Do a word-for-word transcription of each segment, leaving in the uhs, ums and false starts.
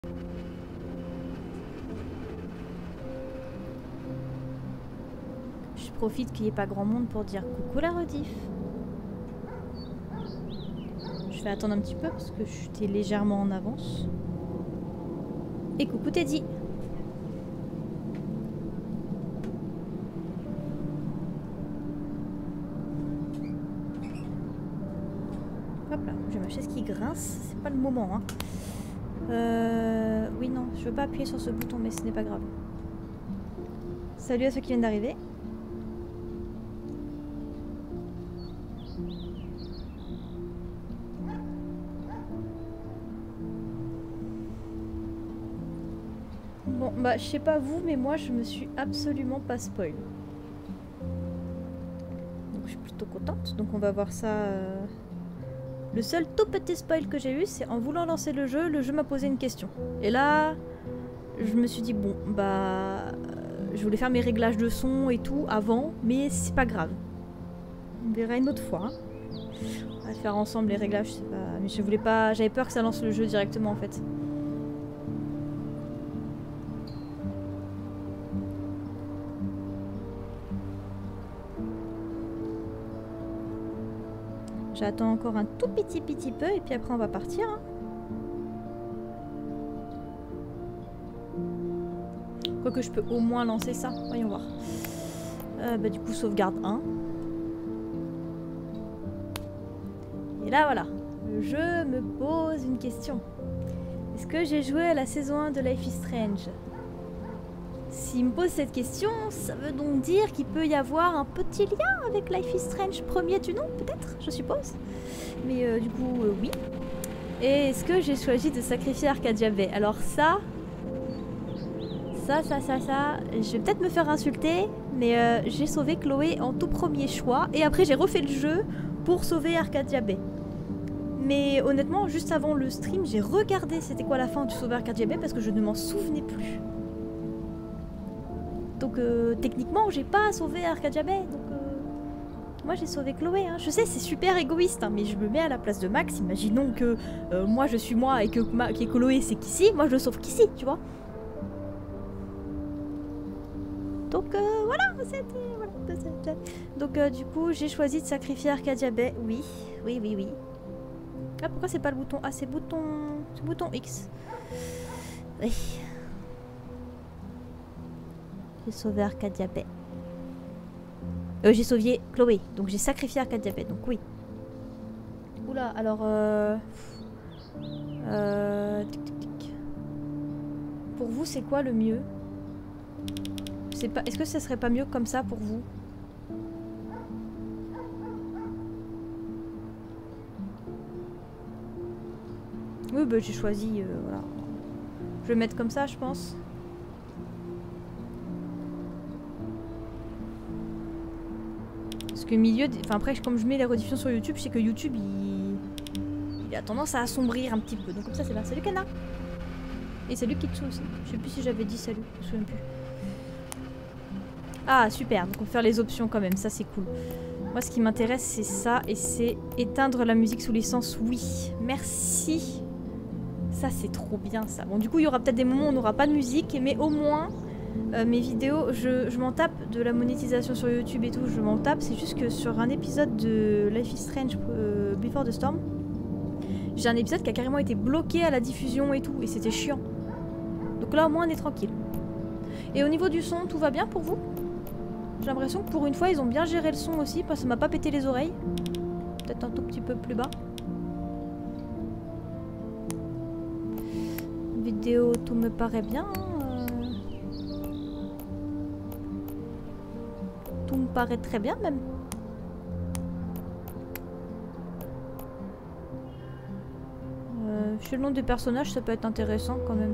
Je profite qu'il n'y ait pas grand monde pour dire coucou la rediff. Je vais attendre un petit peu parce que j'étais légèrement en avance. Et coucou Teddy. Hop là, j'ai ma chaise qui grince, c'est pas le moment hein. Euh... Oui non, je veux pas appuyer sur ce bouton mais ce n'est pas grave. Salut à ceux qui viennent d'arriver. Bon bah je sais pas vous mais moi je me suis absolument pas spoil. Donc je suis plutôt contente, donc on va voir ça... Euh... Le seul tout petit spoil que j'ai eu, c'est en voulant lancer le jeu, le jeu m'a posé une question. Et là, je me suis dit, bon, bah... Je voulais faire mes réglages de son et tout avant, mais c'est pas grave. On verra une autre fois. Hein. On va faire ensemble les réglages, je sais pas... Mais je voulais pas... J'avais peur que ça lance le jeu directement, en fait. J'attends encore un tout petit petit peu, et puis après on va partir. Hein. Quoique je peux au moins lancer ça. Voyons voir. Euh, bah, du coup, sauvegarde un. Et là, voilà. Le jeu me pose une question. Est-ce que j'ai joué à la saison un de Life is Strange? S'il me pose cette question, ça veut donc dire qu'il peut y avoir un petit lien avec Life is Strange premier du nom, peut-être, je suppose. Mais euh, du coup, euh, oui. Et est-ce que j'ai choisi de sacrifier Arcadia Bay? Alors ça... Ça, ça, ça, ça... Je vais peut-être me faire insulter, mais euh, j'ai sauvé Chloé en tout premier choix. Et après, j'ai refait le jeu pour sauver Arcadia Bay. Mais honnêtement, juste avant le stream, j'ai regardé c'était quoi la fin du sauver Arcadia Bay parce que je ne m'en souvenais plus. Donc euh, techniquement, j'ai pas sauvé Arcadia Bay. Donc euh, moi, j'ai sauvé Chloé. Hein. Je sais, c'est super égoïste, hein, mais je me mets à la place de Max. Imaginons que euh, moi, je suis moi et que, Ma que Chloé, c'est Kissy. Moi, je le sauve Kissy, tu vois. Donc euh, voilà, c'était... Voilà, donc euh, du coup, j'ai choisi de sacrifier Arcadia Bay. Oui, oui, oui, oui. Ah, pourquoi c'est pas le bouton... Ah, c'est le bouton... C'est le bouton X. Oui. J'ai sauvé Arcadia Bay. Euh, j'ai sauvé Chloé, donc j'ai sacrifié Arcadia Bay, donc oui. Oula, alors... Euh... Euh... Tic, tic, tic. Pour vous, c'est quoi le mieux? C'est pas... Est-ce que ça serait pas mieux comme ça pour vous? Oui, bah j'ai choisi... Euh, voilà. Je vais mettre comme ça, je pense. Parce que milieu... Des... Enfin après, comme je mets les rediffusions sur YouTube, je sais que YouTube, il... il a tendance à assombrir un petit peu. Donc comme ça, c'est bien. Salut Kana. Et salut Kitsu aussi. Je sais plus si j'avais dit salut. Je me souviens plus. Ah, super. Donc on peut faire les options quand même. Ça, c'est cool. Moi, ce qui m'intéresse, c'est ça. Et c'est éteindre la musique sous licence. Oui. Merci. Ça, c'est trop bien, ça. Bon, du coup, il y aura peut-être des moments où on n'aura pas de musique. Mais au moins... Euh, mes vidéos, je, je m'en tape de la monétisation sur YouTube et tout, je m'en tape. C'est juste que sur un épisode de Life is Strange euh, Before the Storm, j'ai un épisode qui a carrément été bloqué à la diffusion et tout, et c'était chiant. Donc là, au moins, on est tranquille. Et au niveau du son, tout va bien pour vous? J'ai l'impression que pour une fois, ils ont bien géré le son aussi, parce que ça m'a pas pété les oreilles. Peut-être un tout petit peu plus bas. Vidéo, tout me paraît bien. Tout me paraît très bien même. Euh, chez le nom des personnages, ça peut être intéressant quand même.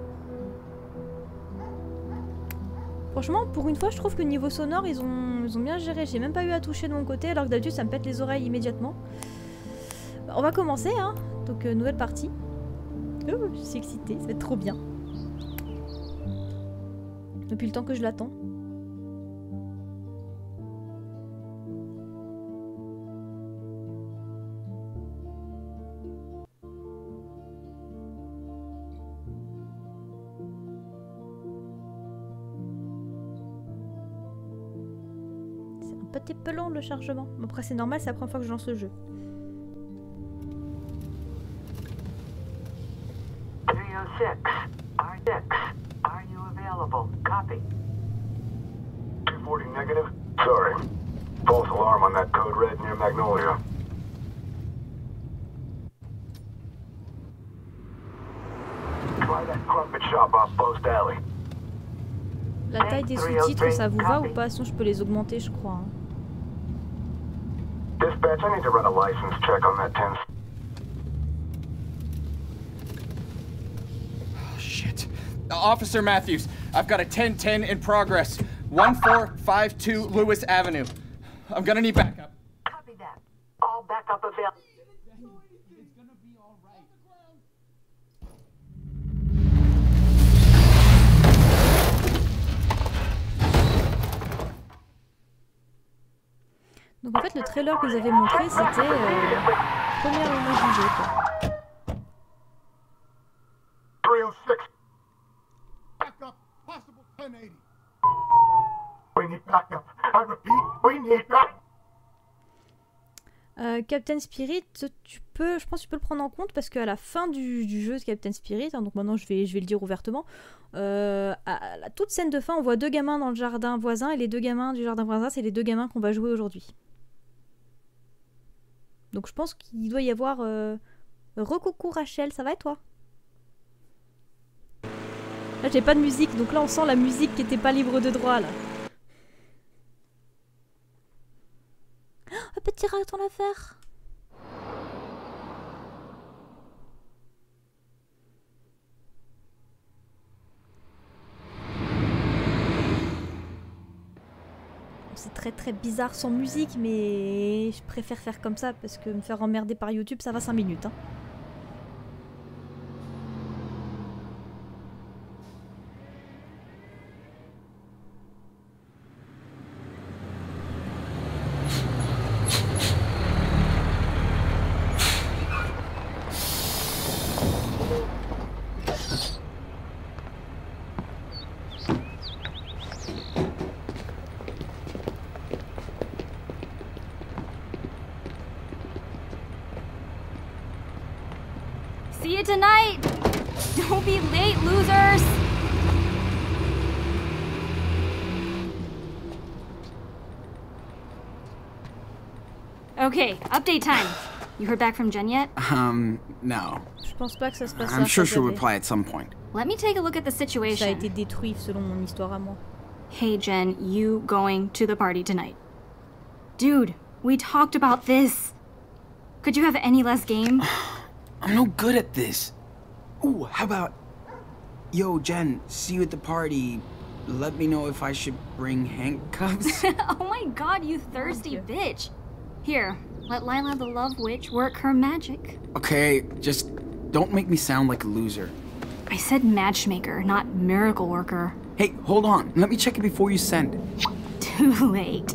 Franchement, pour une fois, je trouve que niveau sonore, ils ont, ils ont bien géré. J'ai même pas eu à toucher de mon côté, alors que d'habitude, ça me pète les oreilles immédiatement. Bah, on va commencer, hein. Donc, euh, nouvelle partie. Oh, je suis excitée, ça va être trop bien. Depuis le temps que je l'attends. petit peu long le chargement. Après c'est normal, c'est la première fois que je lance le jeu. three oh six, R six, are you available? Copy. two forty negative. Sorry. False alarm on that code red near Magnolia. Try that crumpet shop off Post Alley. La taille des sous-titres, ça vous va ou pas? Sinon je peux les augmenter, je crois. Hein. Dispatch, I need to run a license check on that ten. Oh, shit. Uh, Officer Matthews, I've got a ten ten in progress. one four five two Lewis Avenue. I'm gonna need backup. Copy that. All backup available. It's gonna be all right. Donc en fait le trailer que vous avez montré c'était euh, première image du jeu quoi. three oh six. Backup, possible ten eighty. We need backup. I repeat, we need backup. Euh, Captain Spirit, tu peux, je pense que tu peux le prendre en compte parce qu'à la fin du, du jeu de Captain Spirit, hein, donc maintenant je vais, je vais le dire ouvertement, euh, à la toute scène de fin, on voit deux gamins dans le jardin voisin et les deux gamins du jardin voisin, c'est les deux gamins qu'on va jouer aujourd'hui. Donc je pense qu'il doit y avoir... Euh... Recoucou Rachel, ça va et toi? Là j'ai pas de musique, donc là on sent la musique qui était pas libre de droit là. Oh, petit rat ton affaire. C'est très très bizarre sans musique, mais je préfère faire comme ça parce que me faire emmerder par YouTube ça va cinq minutes. Hein. See you tonight! Don't be late, losers! Okay, update time. You heard back from Jen yet? Um, no. Je pense pas que ça se passe. I'm sure she'll reply at some point. Let me take a look at the Ça a situation. été détruit selon mon histoire à moi. Hey Jen, you going to the party tonight? Dude, we talked about this. Could you have any less game? I'm no good at this. Ooh, how about... Yo, Jen, see you at the party. Let me know if I should bring handcuffs. Oh my god, you thirsty bitch. Here, let Lila the Love Witch work her magic. Okay, just don't make me sound like a loser. I said matchmaker, not miracle worker. Hey, hold on. Let me check it before you send. Too late.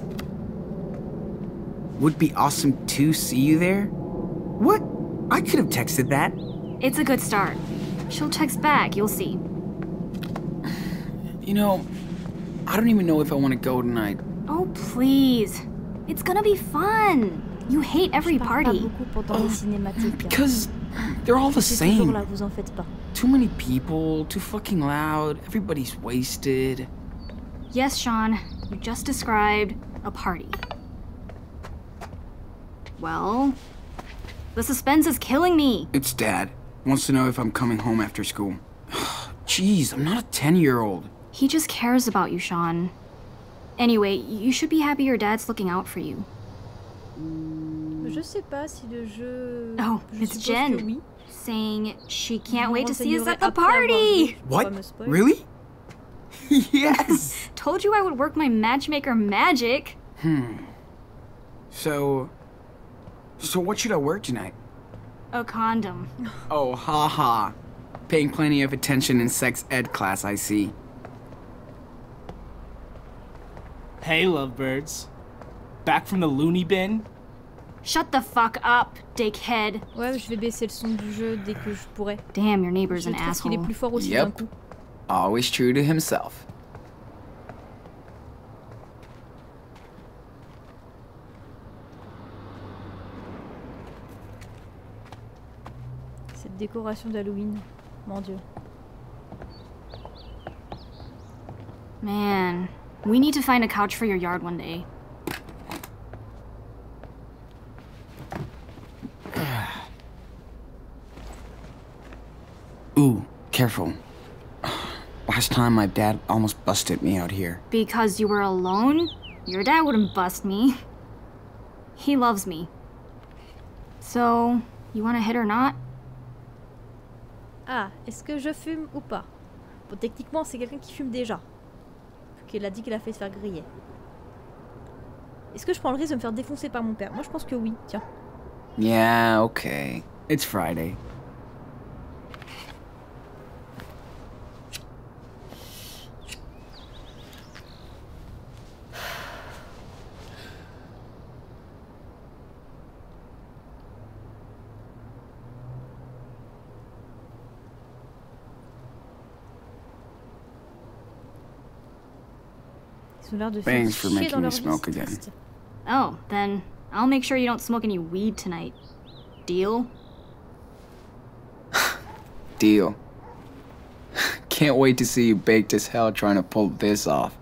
Would be awesome to see you there. What? I could have texted that. It's a good start. She'll text back, you'll see. You know, I don't even know if I want to go tonight. Oh, please. It's gonna be fun. You hate every party. Because they're all the same. Là, vous en faites pas. Too many people, too fucking loud, everybody's wasted. Yes, Sean, you just described a party. Well, the suspense is killing me. It's Dad. Wants to know if I'm coming home after school. Jeez, I'm not a ten-year-old. He just cares about you, Sean. Anyway, you should be happy your dad's looking out for you. Je sais pas si le jeu... Oh, Je it's suppose Jen. que oui. Saying she can't Vous wait to see us at the renseignerez après avoir party! joué. Faut pas me What? spoil. Really? Yes! Told you I would work my matchmaker magic. Hmm. So... So what should I wear tonight? A condom. Oh, haha. Paying plenty of attention in sex ed class, I see. Hey, lovebirds. Back from the loony bin? Shut the fuck up, dickhead. Ouais, je vais baisser le son du jeu dès que je pourrai. Damn, your neighbor's Je an trouve qu'il est asshole. plus fort aussi Yep. d'un coup. Always true to himself. décorations d'Halloween. Mon dieu. Man, we need to find a couch for your yard one day. Ooh, careful. Last time my dad almost busted me out here. Because you were alone? Your dad wouldn't bust me. He loves me. So, you wanna hit or not? Ah, est-ce que je fume ou pas? Bon, techniquement, c'est quelqu'un qui fume déjà. Vu qu'elle a dit qu'elle a fait se faire griller. Est-ce que je prends le risque de me faire défoncer par mon père? Moi, je pense que oui, tiens. Yeah, okay. It's Friday. Ils ont l'air de faire Thanks for chier making dans me leur vie, smoke c'est again. triste. Oh, then I'll make sure you don't smoke any weed tonight. Deal? Deal. Can't wait to see you baked as hell trying to pull this off.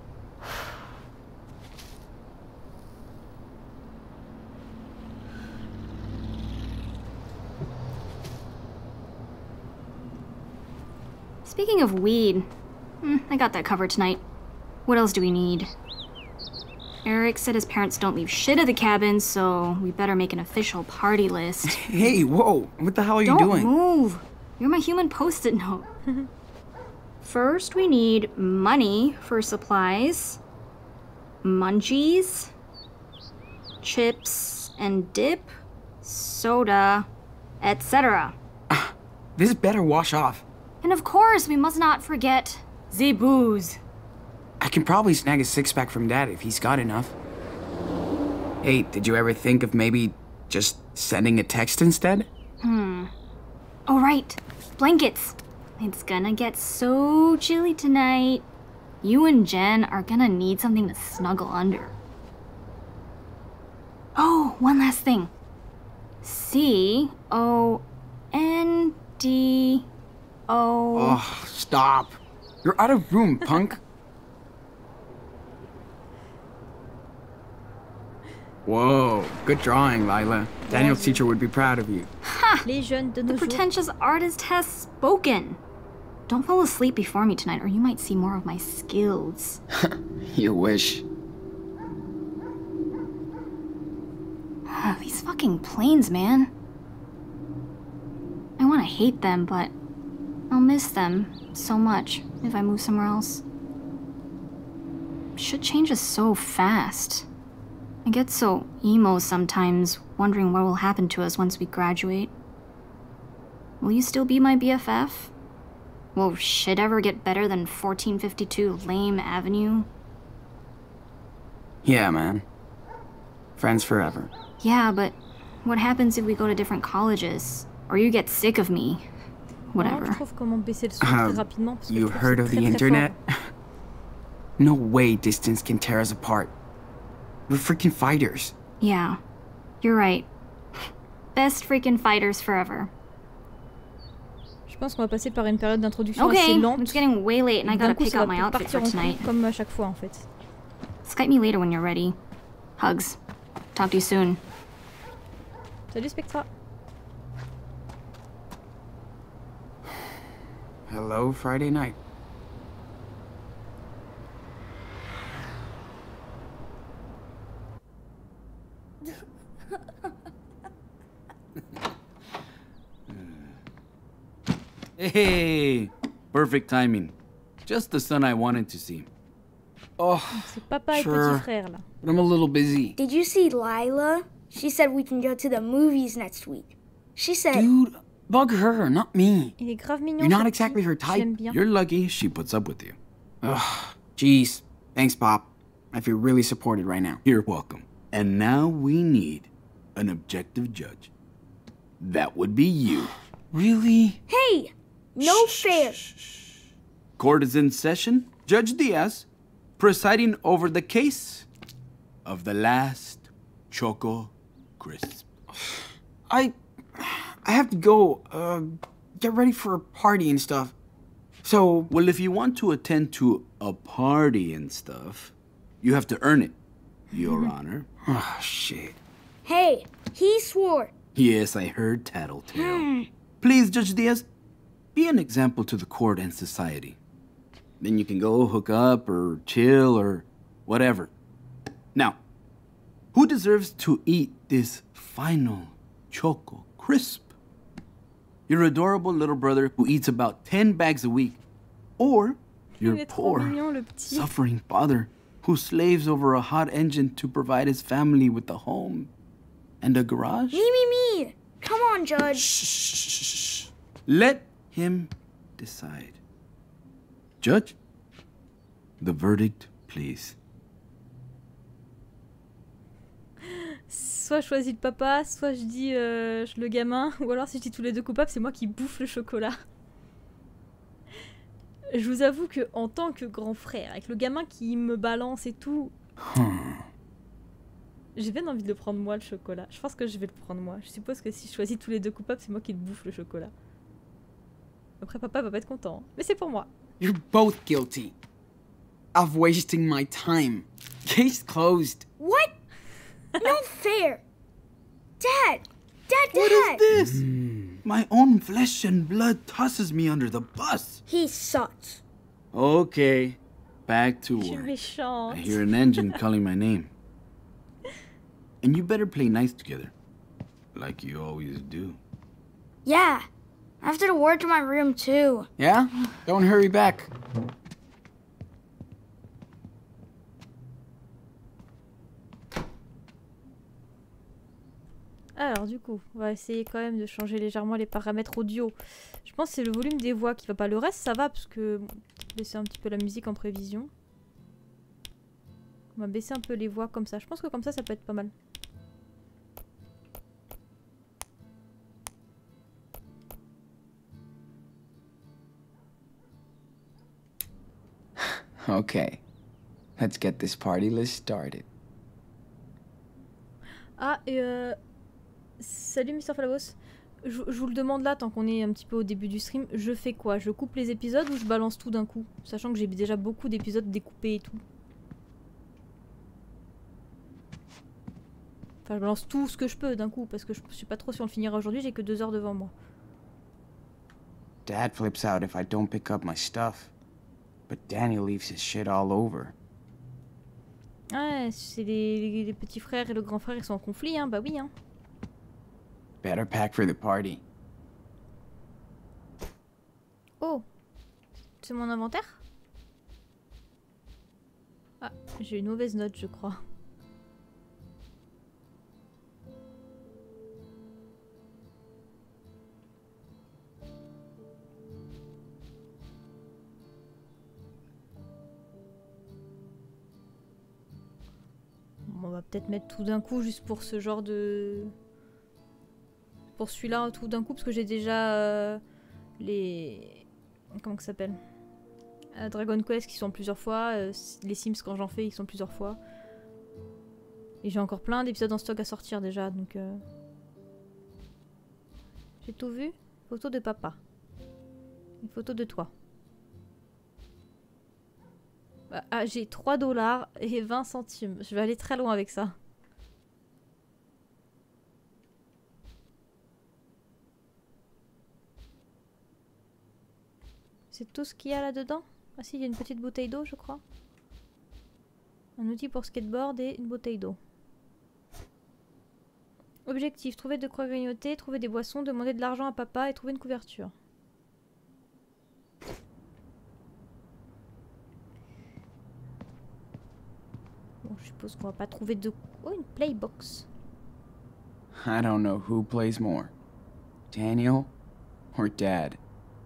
Speaking of weed, hmm, I got that covered tonight. What else do we need? Eric said his parents don't leave shit at the cabin, so we better make an official party list. Hey, whoa, what the hell are you Don't doing? move! You're my human post-it note. First, we need money for supplies, munchies, chips and dip, soda, et cetera. This better wash off. And of course, we must not forget the booze. I can probably snag a six-pack from Dad if he's got enough. Hey, did you ever think of maybe just sending a text instead? Hmm. Oh, right. Blankets. It's gonna get so chilly tonight. You and Jen are gonna need something to snuggle under. Oh, one last thing. C O N D O. Oh, stop. You're out of room, punk. Whoa, good drawing, Lila. Daniel's teacher would be proud of you. Ha! Les jeunes de The nos jours. pretentious artist has spoken. Don't fall asleep before me tonight, or you might see more of my skills. You wish. These fucking planes, man. I want to hate them, but I'll miss them so much if I move somewhere else. Shit changes so fast. I get so emo sometimes, wondering what will happen to us once we graduate. Will you still be my B F F? Will shit ever get better than fourteen fifty-two Lame Avenue? Yeah, man. Friends forever. Yeah, but what happens if we go to different colleges? Or you get sick of me? Alors, Whatever. je trouve comment baisser le son Um, très rapidement parce que You je trouve heard que of c'est the très, très internet? fort. No way distance can tear us apart. We're freaking fighters. Yeah, you're right. Best freaking fighters forever. Je pense qu'on va passer par une période d'introduction assez Okay, lente. it's getting way late and I Et d'un gotta coup, pick ça out va my peut-être outfit partir for en tonight. couille comme à chaque fois en fait. Skype me later when you're ready. Hugs. Talk to you soon. Salut Spectra. Hello, Friday night. Hey, perfect timing. Just the son I wanted to see. Oh, C'est papa et Sure. petit frère là. but I'm a little busy. Did you see Lila? She said we can go to the movies next week. She said, Dude, bug her, not me. Il est grave mignon. You're not ce exactly petit. her type. J'aime bien. You're lucky she puts up with you. Ugh, jeez. Thanks, Pop. I feel really supported right now. You're welcome. And now we need an objective judge. That would be you. Really? hey, no fair. Court is in session. Judge Diaz, presiding over the case of the last Choco Crisp. I... I have to go, uh, get ready for a party and stuff. So... Well, if you want to attend to a party and stuff, you have to earn it, Your Honor. Oh, shit. Hey, he swore. Yes, I heard tattletale. Please, Judge Diaz, be an example to the court and society. Then you can go hook up or chill or whatever. Now, who deserves to eat this final Choco Crisp? Your adorable little brother who eats about ten bags a week, or your poor, suffering father who slaves over a hot engine to provide his family with a home and a garage? Me, me, me. Come on, Judge. Shh, shh, shh. Let him decide. Judge, the verdict, please. Soit je choisis le papa, soit je dis euh, le gamin, ou alors si je dis tous les deux coupables, c'est moi qui bouffe le chocolat. Je vous avoue que en tant que grand frère, avec le gamin qui me balance et tout, hmm. j'ai bien envie de le prendre moi le chocolat. Je pense que je vais le prendre moi. Je suppose que si je choisis tous les deux coupables, c'est moi qui le bouffe le chocolat. Après papa va pas être content, mais c'est pour moi. You're both guilty of wasting my time. Case closed. What? No fair. Dad! Dad, Dad! What is this? Mm. My own flesh and blood tosses me under the bus. He sucks. Okay, back to work. Méchante. I hear an engine calling my name. And you better play nice together. Like you always do. Yeah. I have to work to my room too. Yeah? Don't hurry back. Alors du coup, on va essayer quand même de changer légèrement les paramètres audio. Je pense que c'est le volume des voix qui va pas. Le reste ça va parce que... Bon, baisser un petit peu la musique en prévision. On va baisser un peu les voix comme ça. Je pense que comme ça, ça peut être pas mal. Okay. Let's get this party list started. Ah, et euh... Salut Mister Falabos. Je, je vous le demande là, tant qu'on est un petit peu au début du stream, je fais quoi? Je coupe les épisodes ou je balance tout d'un coup? Sachant que j'ai déjà beaucoup d'épisodes découpés et tout. Enfin, je balance tout ce que je peux d'un coup, parce que je suis pas trop si on le finira aujourd'hui, j'ai que deux heures devant moi. Dad flips out if I don't pick up my stuff. But Daniel leaves his shit all over. Ouais, c'est les, les, les petits frères et le grand frère, ils sont en conflit, hein, bah oui, hein. Better pack for the party. Oh, c'est mon inventaire? Ah, j'ai une mauvaise note, je crois. On va peut-être mettre tout d'un coup juste pour ce genre de... Pour celui-là tout d'un coup parce que j'ai déjà euh, les... Comment que ça s'appelle euh, Dragon Quest qui sont plusieurs fois, euh, les Sims quand j'en fais ils sont plusieurs fois. Et j'ai encore plein d'épisodes en stock à sortir déjà donc... Euh... J'ai tout vu. Photo de papa. Une photo de toi. Ah, j'ai trois dollars et vingt centimes. Je vais aller très loin avec ça. C'est tout ce qu'il y a là-dedans? Ah si, il y a une petite bouteille d'eau, je crois. Un outil pour skateboard et une bouteille d'eau. Objectif, trouver de quoi grignoter, trouver des boissons, demander de l'argent à papa et trouver une couverture. Bon, je suppose qu'on va pas trouver de... Oh, une playbox. I don't know who plays more. Daniel or Dad.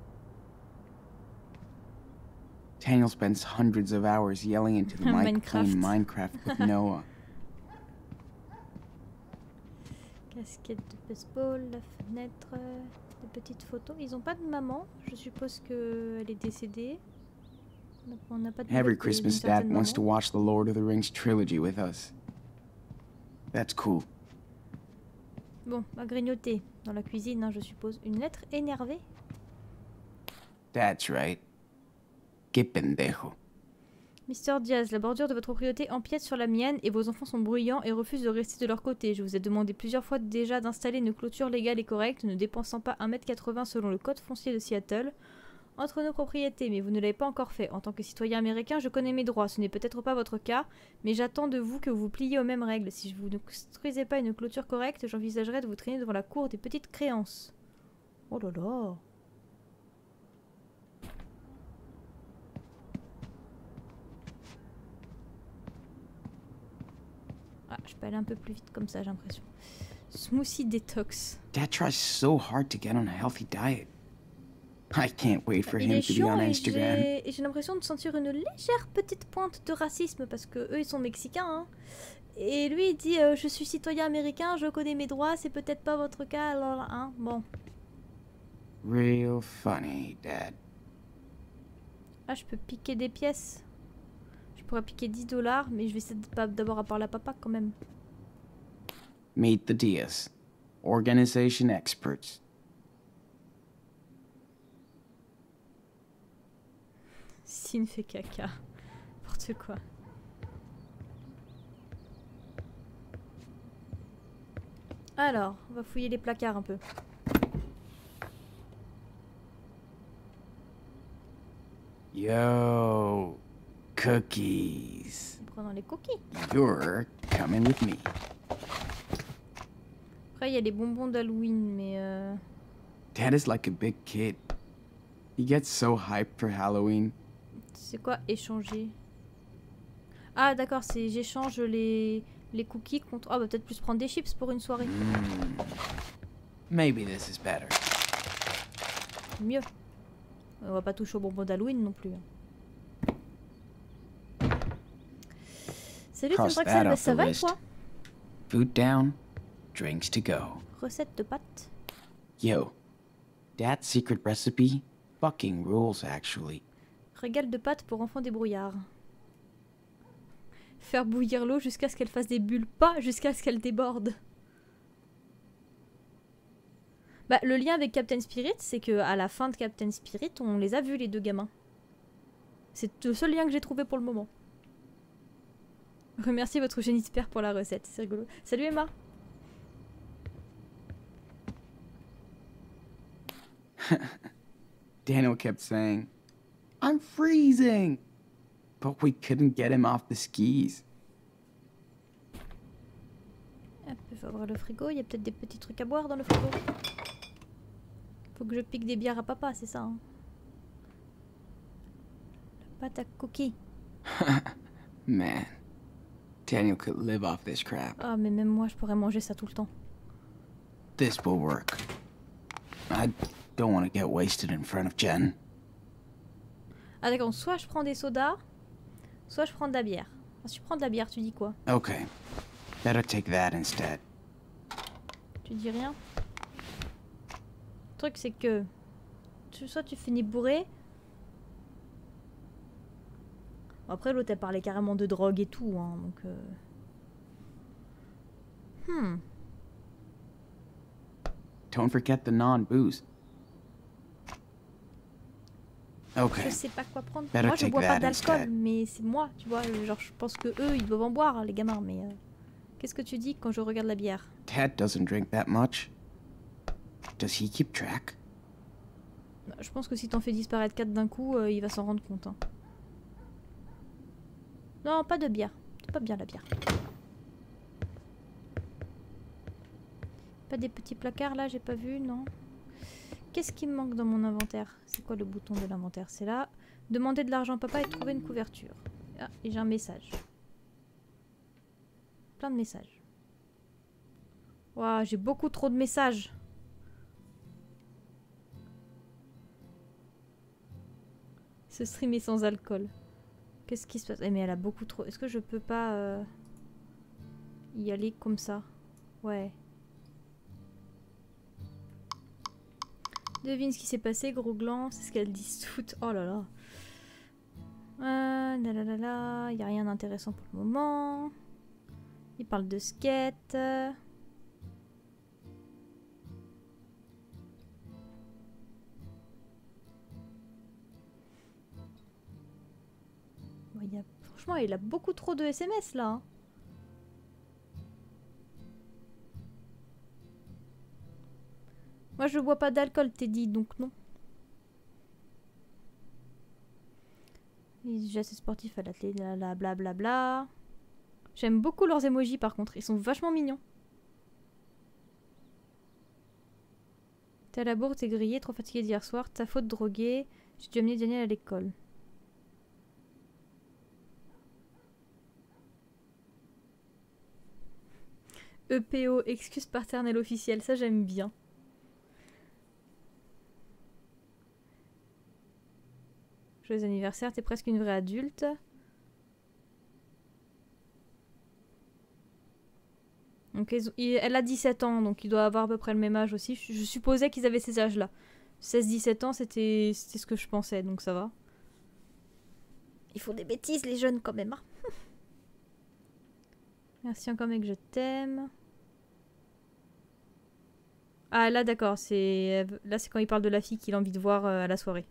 Daniel spends hundreds of hours yelling into the mic playing Minecraft with Noah. Casquette de baseball, la fenêtre, des petites photos. Ils ont pas de maman. Je suppose qu'elle est décédée. On n'a pas de Every Christmas, Dad wants to watch the Lord of the Rings trilogy with us. That's cool. Bon, à grignoter. Dans la cuisine, hein, je suppose. Une lettre énervée. That's right. Que pendejo. Mister Diaz, la bordure de votre propriété empiète sur la mienne et vos enfants sont bruyants et refusent de rester de leur côté. Je vous ai demandé plusieurs fois déjà d'installer une clôture légale et correcte, ne dépensant pas un mètre quatre-vingts selon le code foncier de Seattle entre nos propriétés, mais vous ne l'avez pas encore fait. En tant que citoyen américain, je connais mes droits. Ce n'est peut-être pas votre cas, mais j'attends de vous que vous vous pliez aux mêmes règles. Si vous ne construisez pas une clôture correcte, j'envisagerai de vous traîner devant la cour des petites créances. Oh là là. Ah, je peux aller un peu plus vite comme ça, j'ai l'impression. Smoothie détox. Dad tries so hard to get on a healthy diet. I can't wait for Il him est to be chiant on et Instagram. j'ai et j'ai l'impression de sentir une légère petite pointe de racisme parce que eux ils sont mexicains. Hein. Et lui il dit euh, je suis citoyen américain, je connais mes droits, c'est peut-être pas votre cas alors hein. Bon. Real funny, Dad. Ah je peux piquer des pièces. Je pourrais piquer dix dollars mais je vais essayer d'abord à parler à papa quand même. Meet the Diaz, organization experts. Sin fait caca. N'importe quoi. Alors, on va fouiller les placards un peu. Yo, cookies. Prenons les cookies. You're coming with me. Après, il y a les bonbons d'Halloween, mais euh... Dad is like a big kid. He gets so hyped for Halloween. c'est quoi échanger? Ah d'accord, c'est j'échange les les cookies contre. Ah bah peut-être plus prendre des chips pour une soirée. Mm. Maybe this is better. Mieux. On va pas toucher aux bonbons d'Halloween non plus. Salut, Cross Tim that Draxel, off ça the va et list. toi? Food down, drinks to go. Recette de pâtes. Yo, Dad's secret recipe fucking rules actually. Régal de pâtes pour enfants débrouillards. Faire bouillir l'eau jusqu'à ce qu'elle fasse des bulles, pas jusqu'à ce qu'elle déborde. Bah, le lien avec Captain Spirit, c'est que à la fin de Captain Spirit, on les a vus les deux gamins. C'est le seul lien que j'ai trouvé pour le moment. Remerciez votre génie de père pour la recette, c'est rigolo. Salut Emma. Daniel kept saying, I'm freezing! But we couldn't get him off the skis. Hop, il faut ouvrir le frigo, il y a peut-être des petits trucs à boire dans le frigo. Faut que je pique des bières à papa, c'est ça. Hein. La pâte à cookies. Man, Daniel could live off this crap. Ah, mais même moi, je pourrais manger ça tout le temps. This will work. I don't want to get wasted in front of Jen. Ah d'accord, soit je prends des sodas, soit je prends de la bière. Ah, si tu prends de la bière, tu dis quoi? Okay, better take that instead. Tu dis rien? Le truc c'est que tu, soit tu finis bourré. Après l'autre elle parlait carrément de drogue et tout, hein, donc. Euh... Hmm. Don't forget the non-booze. Okay. Je sais pas quoi prendre. Better Moi je take bois pas that d'alcool, instead. mais c'est moi, tu vois. Genre je pense que eux ils doivent en boire, les gamins, mais. Euh... Qu'est-ce que tu dis quand je regarde la bière? Ted doesn't drink that much. Does he keep track? Je pense que si t'en fais disparaître quatre d'un coup, euh, il va s'en rendre compte. Hein. Non, pas de bière. C'est pas bien la bière. Pas des petits placards là, j'ai pas vu, non. Qu'est-ce qui me manque dans mon inventaire? C'est quoi le bouton de l'inventaire? C'est là. Demander de l'argent à papa et trouver une couverture. Ah, et j'ai un message. Plein de messages. Waouh, j'ai beaucoup trop de messages. Ce stream est sans alcool. Qu'est-ce qui se passe? Eh mais elle a beaucoup trop... Est-ce que je peux pas euh, y aller comme ça? Ouais. Devine ce qui s'est passé, gros gland. C'est ce qu'elles disent toutes. Oh là là. Euh, là là là là. Y a rien d'intéressant pour le moment. Il parle de skate. il a... Franchement, il a beaucoup trop de S M S là. Hein. Moi, je bois pas d'alcool, t'es dit, donc non. Ils sont assez sportifs à l'athlète, blablabla. Bla bla. J'aime beaucoup leurs emojis par contre, ils sont vachement mignons. T'es à la bourre, t'es grillé, trop fatigué d'hier soir, ta faute droguée, j'ai dû amener Daniel à l'école. E P O, excuse paternelle officielle, ça j'aime bien. Joyeux anniversaire, t'es presque une vraie adulte. Donc, elle a dix-sept ans, donc il doit avoir à peu près le même âge aussi. Je supposais qu'ils avaient ces âges-là. seize dix-sept ans, c'était ce que je pensais, donc ça va. Ils font des bêtises, les jeunes, quand même. Hein. Merci encore, mec, je t'aime. Ah, là, d'accord. c'est Là, c'est quand il parle de la fille qu'il a envie de voir euh, à la soirée.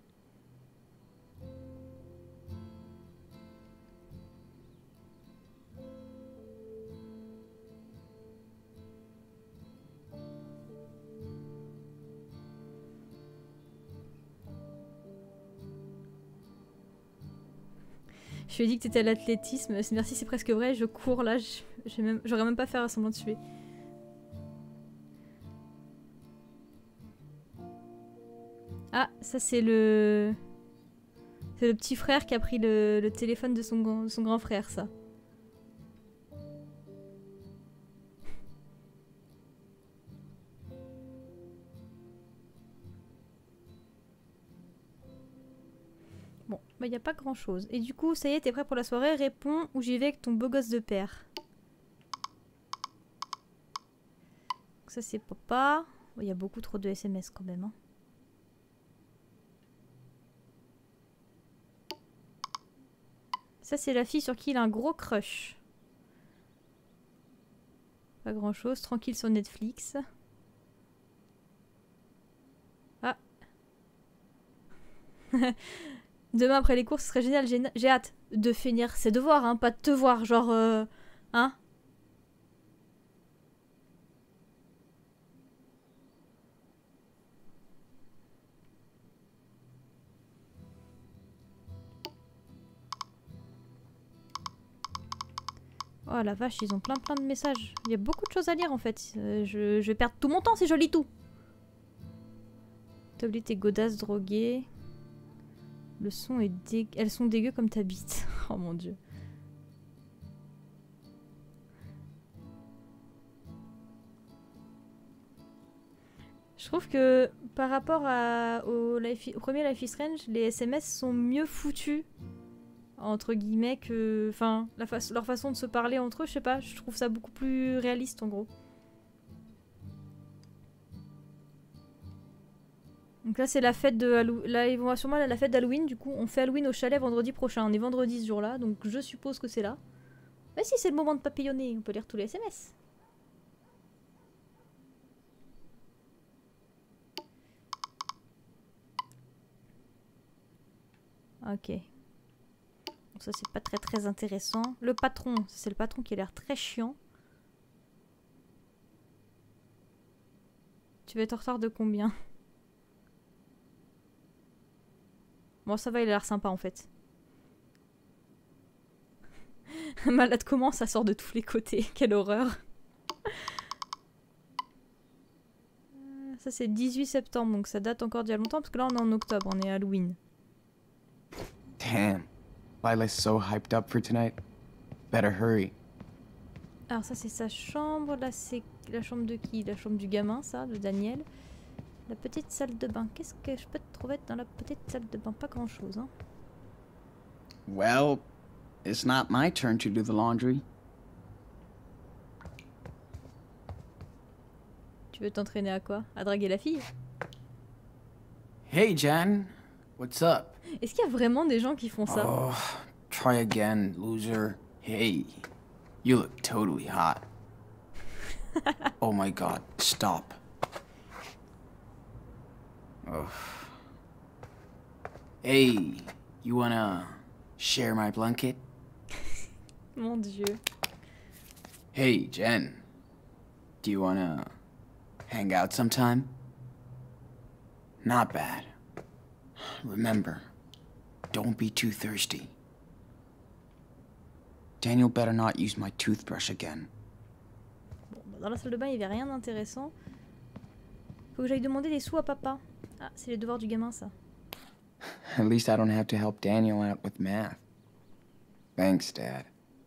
Je lui ai dit que t'étais à l'athlétisme. Merci, c'est presque vrai. Je cours là. J'aurais même, même pas fait semblant de suer. Ah, ça c'est le... C'est le petit frère qui a pris le, le téléphone de son, de son grand frère, ça. Bon, bah y a pas grand chose. Et du coup, ça y est, t'es prêt pour la soirée? Réponds ou j'y vais avec ton beau gosse de père. Donc ça c'est papa. Il y a beaucoup trop de S M S quand même. Hein. Ça c'est la fille sur qui il a un gros crush. Pas grand chose, tranquille sur Netflix. Ah. Demain après les cours, ce serait génial. J'ai hâte de finir ses devoirs, hein, pas de te voir, genre... Euh, hein. Oh la vache, ils ont plein plein de messages. Il y a beaucoup de choses à lire en fait. Euh, je, je vais perdre tout mon temps si je lis tout. T'as oublié tes godasses droguées. Le son est dégueu. Elles sont dégueu comme ta bite. Oh mon dieu. Je trouve que par rapport à, au, Life, au premier Life is Strange, les S M S sont mieux foutus. Entre guillemets que... Enfin, la fa leur façon de se parler entre eux, je sais pas, je trouve ça beaucoup plus réaliste en gros. Donc là c'est la fête de Halloween, là ils vont sûrement à la fête d'Halloween, du coup on fait Halloween au chalet vendredi prochain, on est vendredi ce jour là, donc je suppose que c'est là. Mais si c'est le moment de papillonner, on peut lire tous les S M S. Ok. Ça c'est pas très très intéressant. Le patron, c'est le patron qui a l'air très chiant. Tu vas être en retard de combien? Bon ça va, il a l'air sympa en fait. Malade comment, ça sort de tous les côtés. Quelle horreur. Ça c'est le dix-huit septembre, donc ça date encore d'il y a longtemps parce que là on est en octobre, on est à Halloween. Damn. Lila's so hyped up for tonight. Better hurry. Alors ça c'est sa chambre, là c'est la chambre de qui? La chambre du gamin, ça, de Daniel. La petite salle de bain. Qu'est-ce que je peux te trouver dans la petite salle de bain? Pas grand chose, hein. Well, it's not my turn to do the laundry. Tu veux t'entraîner à quoi? À draguer la fille? Hey Jen, what's up? Est-ce qu'il y a vraiment des gens qui font ça? Oh, try again, loser. Hey, you look totally hot. Oh my god, stop. Oh. Hey, you wanna share my blanket? Mon dieu. Hey, Jen. Do you wanna hang out sometime? Not bad. Remember, don't be too thirsty. Daniel better not use my toothbrush again. Bon, bah dans la salle de bain, il n'y avait rien d'intéressant. Faut que j'aille demander des sous à papa. Ah, c'est les devoirs du gamin, ça. At least I don't have to help Daniel out with math. Thanks, Dad.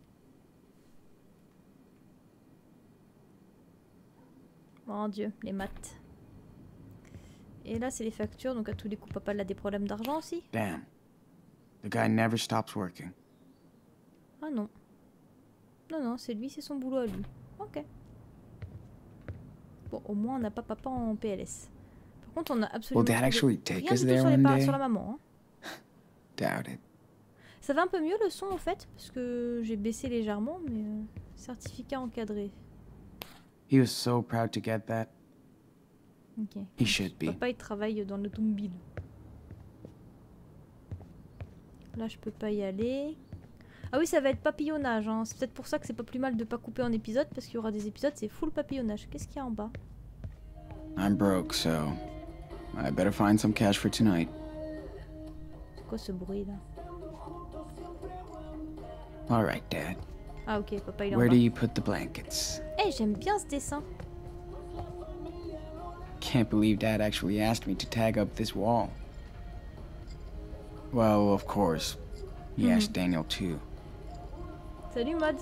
Mon dieu, les maths. Et là, c'est les factures, donc à tous les coups, papa a des problèmes d'argent aussi. Damn. The guy never stops working. Ah non. Non, non, c'est lui, c'est son boulot à lui. Ok. Bon, au moins, on n'a pas papa en P L S. Par contre, on a absolument Will Dad actually take rien us du tout there sur, les one par- day? sur la maman. Hein. Doubt it. Ça va un peu mieux le son en fait, parce que j'ai baissé légèrement, mais euh, certificat encadré. He was so proud to get that. Ok. He should be. Papa il travaille dans l'automobile. Là je peux pas y aller. Ah oui, ça va être papillonnage, hein. C'est peut-être pour ça que c'est pas plus mal de pas couper en épisode, parce qu'il y aura des épisodes, c'est full papillonnage. Qu'est-ce qu'il y a en bas? I'm broke, so I better find some cash for tonight. C'est quoi ce bruit là? All right, Dad. Ah ok, papa il est en Where bas. do you put the blankets? Eh, j'aime bien ce dessin. Can't believe Dad actually asked me to tag up this wall. Well, of course. He Mhm. asked Daniel too. Salut Mad.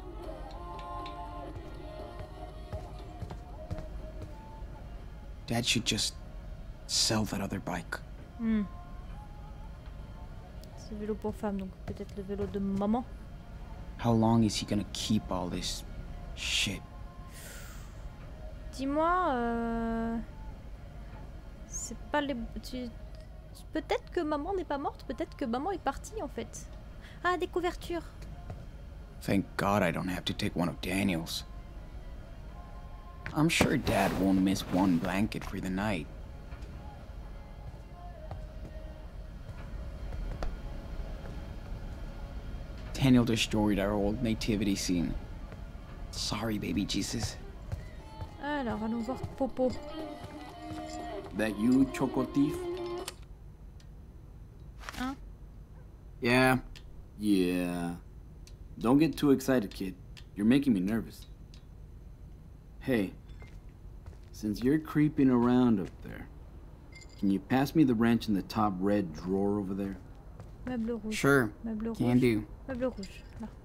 Dad should just sell that other bike. Hmm. C'est le vélo pour femme, donc peut-être le vélo de maman. How long is he gonna keep all this shit? Dis-moi, euh... c'est pas les... tu- Peut-être que maman n'est pas morte, peut-être que maman est partie en fait. Ah, des couvertures. Thank God I don't have to take one of Daniel's. I'm sure Dad won't miss one blanket for the night. Daniel destroyed our old nativity scene. Sorry, baby Jesus. Alors, allons voir Popo. That you, Choco Thief? Hein? Yeah. Yeah. Don't get too excited, kid. You're making me nervous. Hey, since you're creeping around up there, can you pass me the wrench in the top red drawer over there? Meuble rouge. Sure, Meuble rouge. can do. Meuble rouge.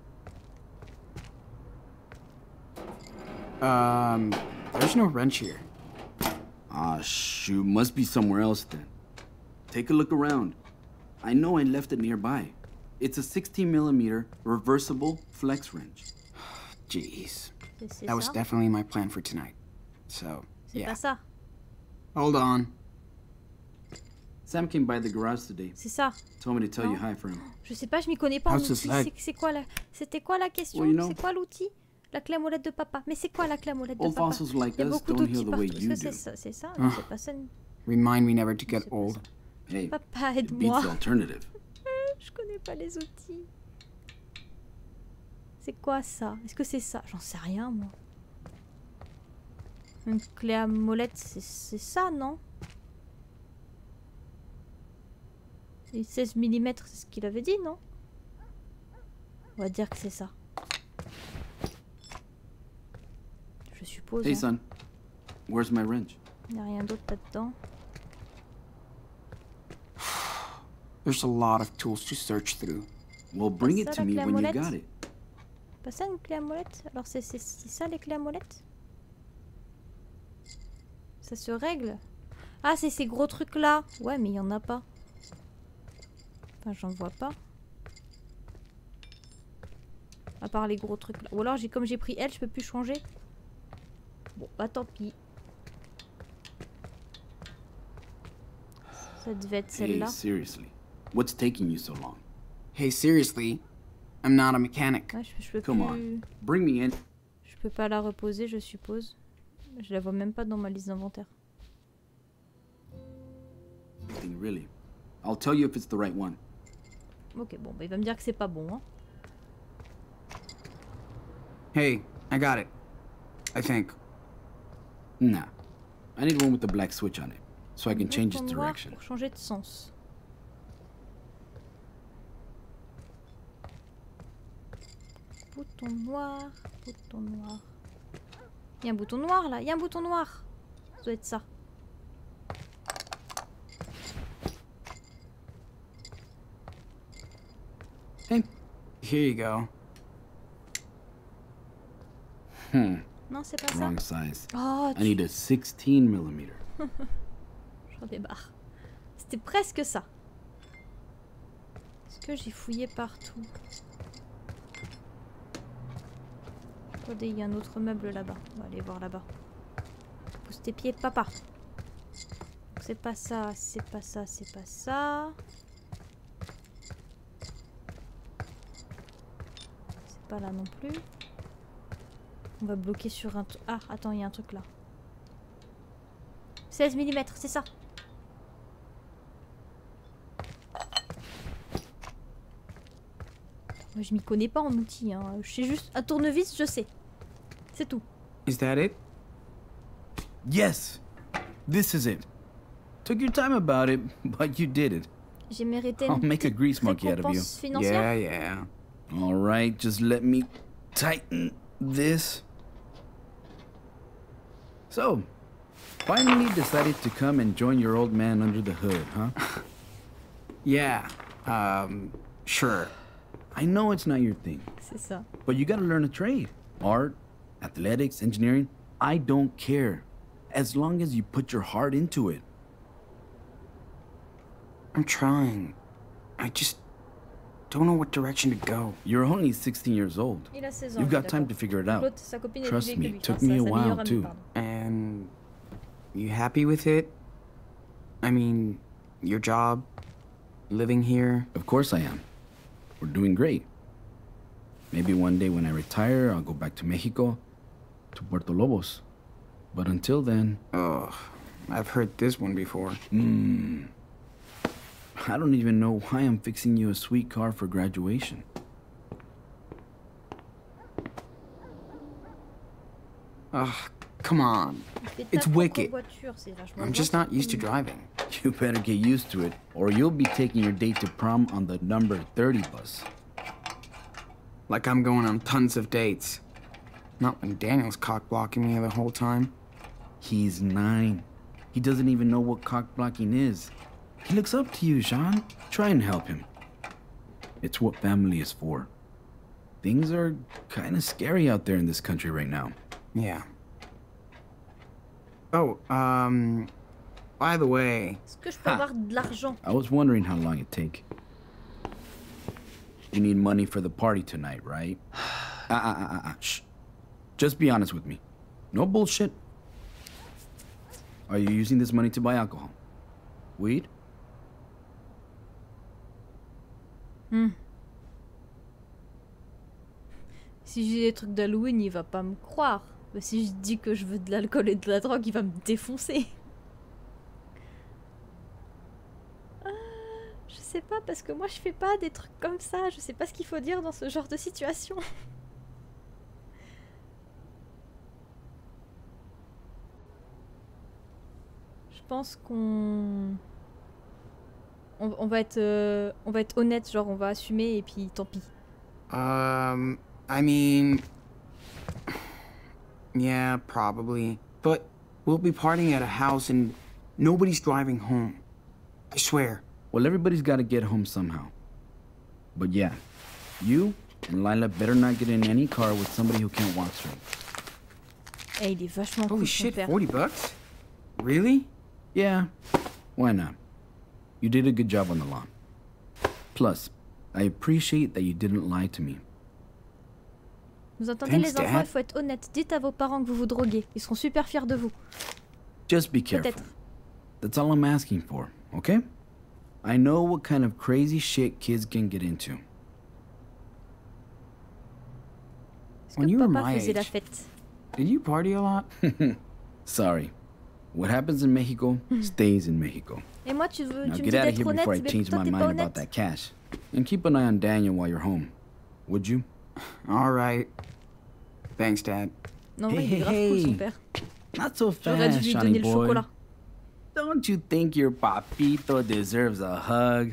Là. Um, there's no wrench here. Ah, shoot. Must be somewhere else then. Take a look around. I know I left it nearby. It's a sixteen millimeter reversible flex wrench. Jeez. C'est- c'est That was ça? definitely my plan for tonight. So, C'est yeah. pas ça. Hold on. Sam came by the garage today. C'est ça. Told me to tell you Non. hi for him. Je sais pas, je m'y connais pas en How's this outil. leg? C'est- C'est quoi la... C'était quoi la question? Well, you know- C'est quoi l'outil? La clé à molette de papa. Mais c'est quoi la clé à molette de Old papa? fossils like Il y a us beaucoup don't d'outils heal the way partout. Est-ce you que c'est do. ça? C'est ça? Ah. Non, c'est pas ça. Remind me never to get C'est pas old. ça. Hey, Papa, it beats aide-moi. the alternative. Je connais pas les outils. C'est quoi ça? Est-ce que c'est ça? J'en sais rien, moi. Une clé à molette, c'est c'est ça, non? Et seize millimètres, c'est ce qu'il avait dit, non? On va dire que c'est ça. Je suppose. Hey, hein. son. Where's my wrench? Il n'y a rien d'autre là-dedans. There's a lot of tools to search through. Well, bring Pas it ça, to la me clé à when you molette? got it. Pas ça une clé à molette? Alors c'est c'est- c'est ça les clés à molette? Ça se règle? Ah, c'est ces gros trucs là. Ouais, mais il y en a pas. Enfin, j'en vois pas. À part les gros trucs là. Ou alors, j'ai comme j'ai pris L, je peux plus changer. Bon, bah tant pis. Ça devait être Hey, celle-là. seriously. What's taking you so long? Hey, seriously, I'm not a mechanic. Ouais, je, je peux Come plus... on. Bring me in. Je peux pas la reposer, je suppose. Je la vois même pas dans ma liste d'inventaire. Nothing really. I'll tell you if it's the right one. Ok, bon, bah, il va me dire que c'est pas bon. Hein. Hey, I got it. I think. Nah. I need one with the black switch on it, so I can change its Bouton noir direction. pour changer de sens. Bouton noir, bouton noir. Il y a un bouton noir là, il y a un bouton noir. Ça doit être ça. Hey, here you go. Hmm. Non, c'est pas ça. Wrong size. Oh, I tu... need a sixteen millimeter. J'en ai marre. C'était presque ça. Est-ce que j'ai fouillé partout? Attendez, il y a un autre meuble là-bas. On va aller voir là-bas. Pousse tes pieds, papa. C'est pas ça, c'est pas ça, c'est pas ça. C'est pas là non plus. On va bloquer sur un... Ah, attends, il y a un truc là. seize millimètres, c'est ça. Moi, je m'y connais pas en outils. Hein. Je sais juste... Un tournevis, je sais. C'est tout. Is that it? Yes! This is it. Took your time about it, but you did it. J'ai mérité I'll une make a petite grease monkey out of you. récompense financière. Yeah, yeah. All right, just let me tighten this. So, finally decided to come and join your old man under the hood, huh? Yeah, um, sure. I know it's not your thing, C'est ça. but you gotta learn a trade. Art, athletics, engineering, I don't care. As long as you put your heart into it. I'm trying. I just don't know what direction to go. You're only sixteen years old. Il a seize ans. You've lui, got time d'accord. to figure it out. L'autre, sa copine est plus Trust vieille que me, lui. it took Enfin, me a sa- sa while meilleure amie, too. pardon. And you happy with it? I mean, your job, living here? Of course I am. We're doing great. Maybe one day when I retire, I'll go back to Mexico, to Puerto Lobos. But until then... Ugh, I've heard this one before. Hmm. I don't even know why I'm fixing you a sweet car for graduation. Ugh, come on. Il fait ta It's propre wicked. voiture, c'est vachement I'm just bien. not used to driving. You better get used to it, or you'll be taking your date to prom on the number thirty bus. Like I'm going on tons of dates. Not when Daniel's cock-blocking me the whole time. He's nine. He doesn't even know what cock-blocking is. He looks up to you, Sean. Try and help him. It's what family is for. Things are kind of scary out there in this country right now. Yeah. Oh, um, by the way... Est-ce que je peux avoir de l'argent? I was wondering how long it'd take. You need money for the party tonight, right? Ah, ah, ah, ah, ah, shh. Just be honest with me. No bullshit. Are you using this money to buy alcohol? Weed? Hmm. Si j'ai des trucs d'Halloween, il va pas me croire. Mais si je dis que je veux de l'alcool et de la drogue, il va me défoncer. Ah, je sais pas, parce que moi je fais pas des trucs comme ça. Je sais pas ce qu'il faut dire dans ce genre de situation. Je pense qu'on... On, on va être, euh, on va être honnête, genre on va assumer et puis tant pis. Um, I mean... Yeah, probably. But we'll be partying at a house and nobody's driving home. I swear. Well, everybody's got to get home somehow. But yeah, you and Lila better not get in any car with somebody who can't walk straight. Eh, il est vachement cool, Holy son shit, père. forty bucks? Really? Yeah, why not? You did a good job on the lawn. Plus, I appreciate that you didn't lie to me. Vous entendez Thanks, les enfants, Dad. il faut être honnête. Dites à vos parents que vous vous droguez. Ils seront super fiers de vous. Just be careful. Peut-être. That's all I'm asking for, okay? I know what kind of crazy shit kids can get into. Est-ce When que you were papa my faisait la age, fête? did you party a lot? Sorry. What happens in Mexico stays in Mexico. Et moi, tu, veux, Now tu me get dis out of d'être here honnête, before I mais change toi, my t'es pas mind about honnête. that cash. And keep an eye on Daniel while you're home. Would you? All right. Thanks, Dad. Non, Hey, ouais, il est hey, grave cool, son hey. père. Not so J'aurais dû fast, lui Johnny donner le boy. chocolat. Don't you think your papito deserves a hug?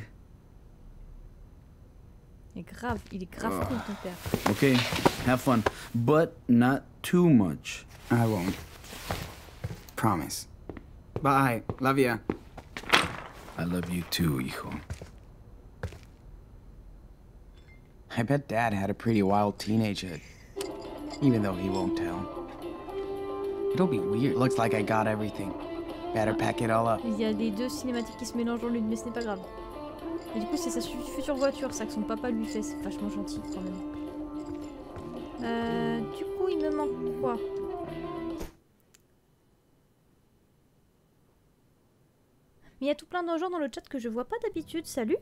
Il est grave, il est grave cool, ton père. Okay, have fun, but not too much. I won't. Promise. Bye. Love ya. I love you too, hijo. I bet Dad had a pretty wild teenagehood. Even though he won't tell. It'll be weird. Looks like I got everything. Better pack it all up. Il y a les deux cinématiques qui se mélangent en l'une, mais ce n'est pas grave. Et du coup, c'est sa su- future voiture, ça que son papa lui fait. C'est vachement gentil, quand même. Euh, du coup, il me manque quoi? Mais il y a tout plein de gens dans le chat que je vois pas d'habitude. Salut.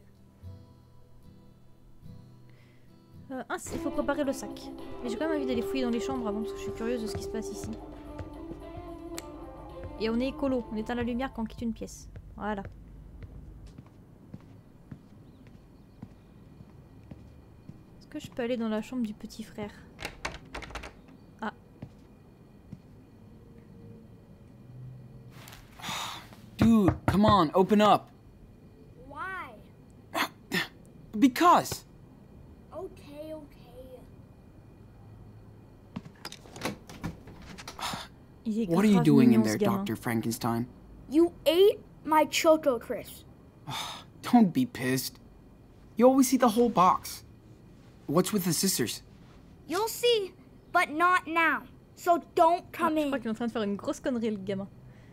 Euh, ah, il faut préparer le sac. Mais j'ai quand même envie d'aller fouiller dans les chambres avant, parce que je suis curieuse de ce qui se passe ici. Et on est écolo, on éteint la lumière quand on quitte une pièce. Voilà. Est-ce que je peux aller dans la chambre du petit frère? Ah. Dude, come on, open up. Why? Because. Okay, okay. Il est What are you grave doing in mignon, there, ce gamin. Doctor Frankenstein? You ate my Choco Crisp. Don't be pissed. You always see the whole box. What's with the scissors? You'll see, but not now. So don't Ah, come je in. crois qu'il est en train de faire une grosse connerie, le gamin.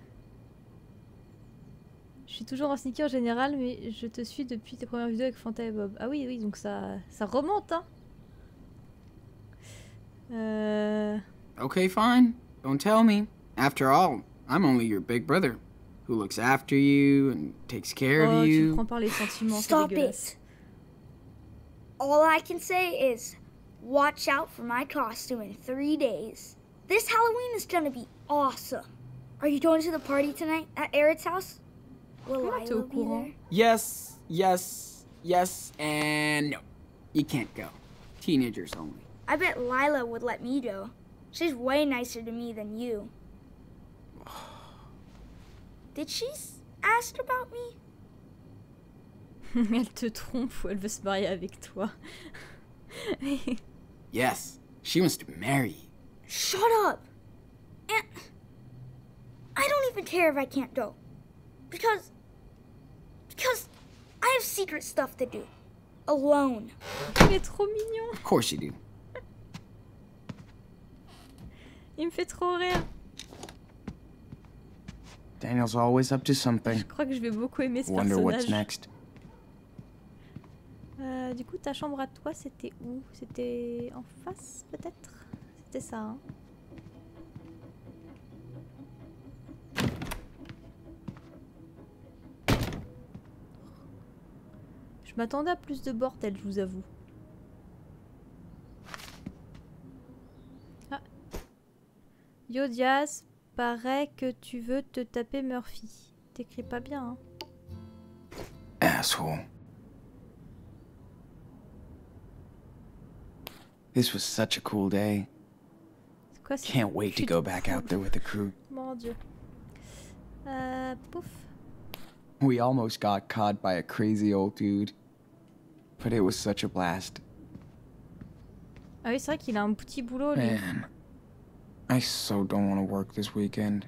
Je suis toujours en sneaker général, mais je te suis depuis tes premières vidéos avec Fanta et Bob. Ah oui, oui, donc ça, ça remonte, hein. Euh... Okay, fine. Don't tell me. After all, I'm only your big brother, who looks after you and takes care Oh, of tu le you. prends par les sentiments, c'est Stop dégueulasse. it. All I can say is, watch out for my costume in three days. This Halloween is gonna be awesome. Are you going to the party tonight at Eric's house? Will Comment t'es au Lila be courant? there? Yes, yes, yes, and no. You can't go. Teenagers only. I bet Lila would let me go. She's way nicer to me than you. Did she s- ask about me? Elle te trompe ou elle veut se marier avec toi. Yes, she wants to marry you. Shut up! And I don't even care if I can't go. Because... Because I have secret stuff to do. Alone. Il est trop mignon. Of course you do. Il me fait trop rire. Daniel's always up to something. Je crois que je vais beaucoup aimer ce Wonder what's personnage. next. Euh, du coup, ta chambre à toi, c'était où? C'était en face, peut-être? C'était ça, hein. Je m'attendais à plus de bordel, je vous avoue. Ah. Yo Diaz, paraît que tu veux te taper Murphy. T'écris pas bien, hein. Asshole. This was such a cool day. C'est quoi ça? Can't wait to Chut. go back out there with the crew. Mon dieu. Euh, pouf. We almost got caught by a crazy old dude. But it was such a blast. Ah oui, c'est vrai qu'il a un petit boulot, lui. Man, I so don't want to work this weekend.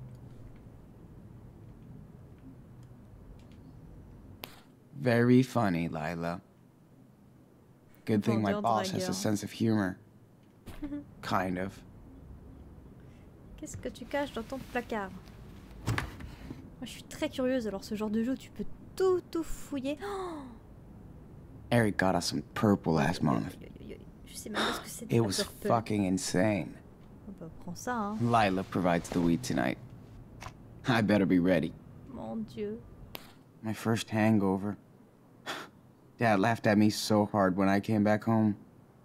Very funny, Lila. Good thing my Vendeur boss has a dragueur. sense of humor. Kind of. Qu'est-ce que tu caches dans ton placard? Moi, je suis très curieuse. Alors, ce genre de jeu, tu peux tout, tout fouiller. Oh, Eric got us some purple last month. je sais même pas ce que c'est. It was fucking insane. Oh, bah, prends ça, hein. Lila provides the weed tonight. I better be ready. Mon dieu. My first hangover. Dad laughed at me so hard when I came back home.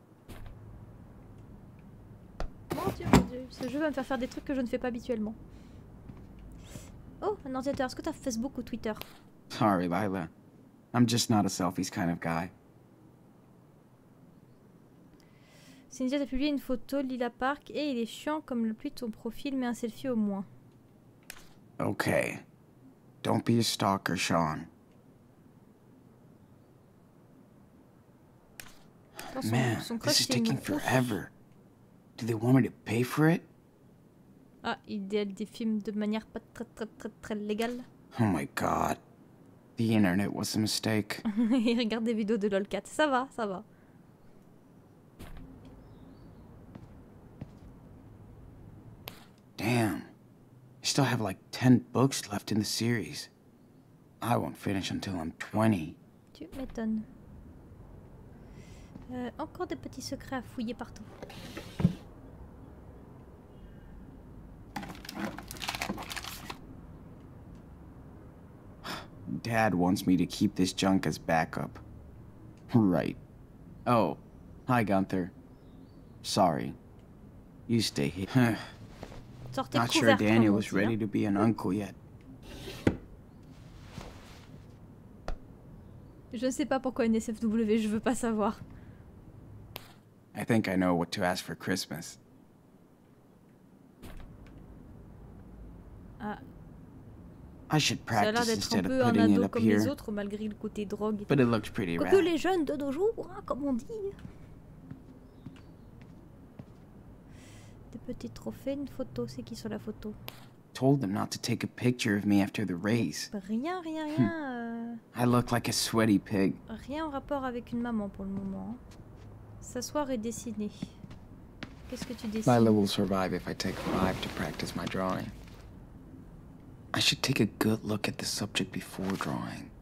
Mon dieu, mon dieu. Ce jeu va me faire faire des trucs que je ne fais pas habituellement. Oh, un ordinateur. Est-ce que t'as Facebook ou Twitter? Sorry, Lila. I'm just not a selfies kind of guy. Cynthia a publié une photo, Lila Park, et il est chiant comme le pluie de ton profil, mais un selfie au moins. Okay. Don't be a stalker, Sean. Attends, son, Man, son this crush, is c'est une taking rousse. forever. Do they want me to pay for it? Ah, il déale des films de manière pas très très très très légale. Oh my god. The internet was a mistake. Il regarde des vidéos de LOLcat. Ça va, ça va. Damn. I still have like ten books left in the series. I won't finish until I'm twenty. Tu m'étonnes. Euh, encore des petits secrets à fouiller partout. Dad wants me to keep this junk as backup. Right. Oh, hi Gunther. Sorry. You stay here. Sortez Not sure couvert, Daniel comme on was dit, ready hein. to be an uncle yet. Je ne sais pas pourquoi N S F W, je veux pas savoir. I think I know what to ask for Christmas. Ah, I should ça a l'air practice d'être un instead of peu un putting it ado up comme les here, autres, malgré le côté drogue. Et but tout. it looks pretty Quoique rad. les jeunes de nos jours, hein, comme on dit. Des petits trophées, une photo. C'est qui sur la photo? Told them not to take a picture of me after the race. Rien, rien, rien. euh, I look like a sweaty pig. Rien en rapport avec une maman pour le moment. hein. S'asseoir et dessiner. Qu'est-ce que tu dessines? Lila will survive if I take five to practice my drawing. I should take a good look at the subject before drawing.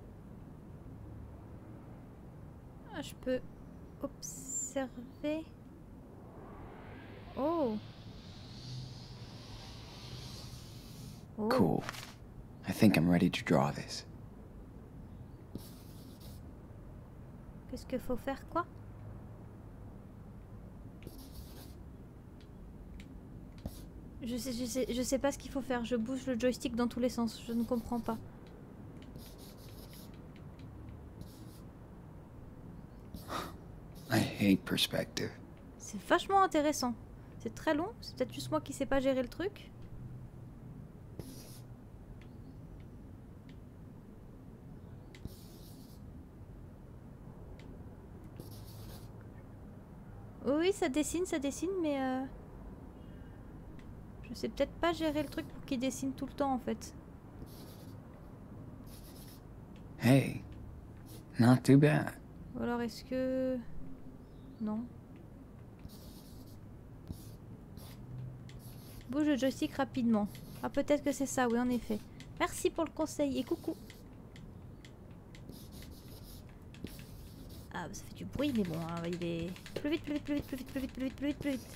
Ah, je peux observer. Oh. Oh. Cool. I think I'm ready to draw this. Qu'est-ce qu'il faut faire, quoi? Je sais, je sais, je sais pas ce qu'il faut faire. Je bouge le joystick dans tous les sens. Je ne comprends pas. I hate perspective. C'est vachement intéressant. C'est très long. C'est peut-être juste moi qui sais pas gérer le truc. Oui, ça dessine, ça dessine, mais euh... je sais peut-être pas gérer le truc pour qu'il dessine tout le temps en fait. Hey, not too bad. Ou alors est-ce que... Non. Bouge le joystick rapidement. Ah peut-être que c'est ça, oui en effet. Merci pour le conseil et coucou. Ah ça fait du bruit mais bon, hein, il est... Plus vite, plus vite, plus vite, plus vite, plus vite, plus vite, plus vite, plus vite.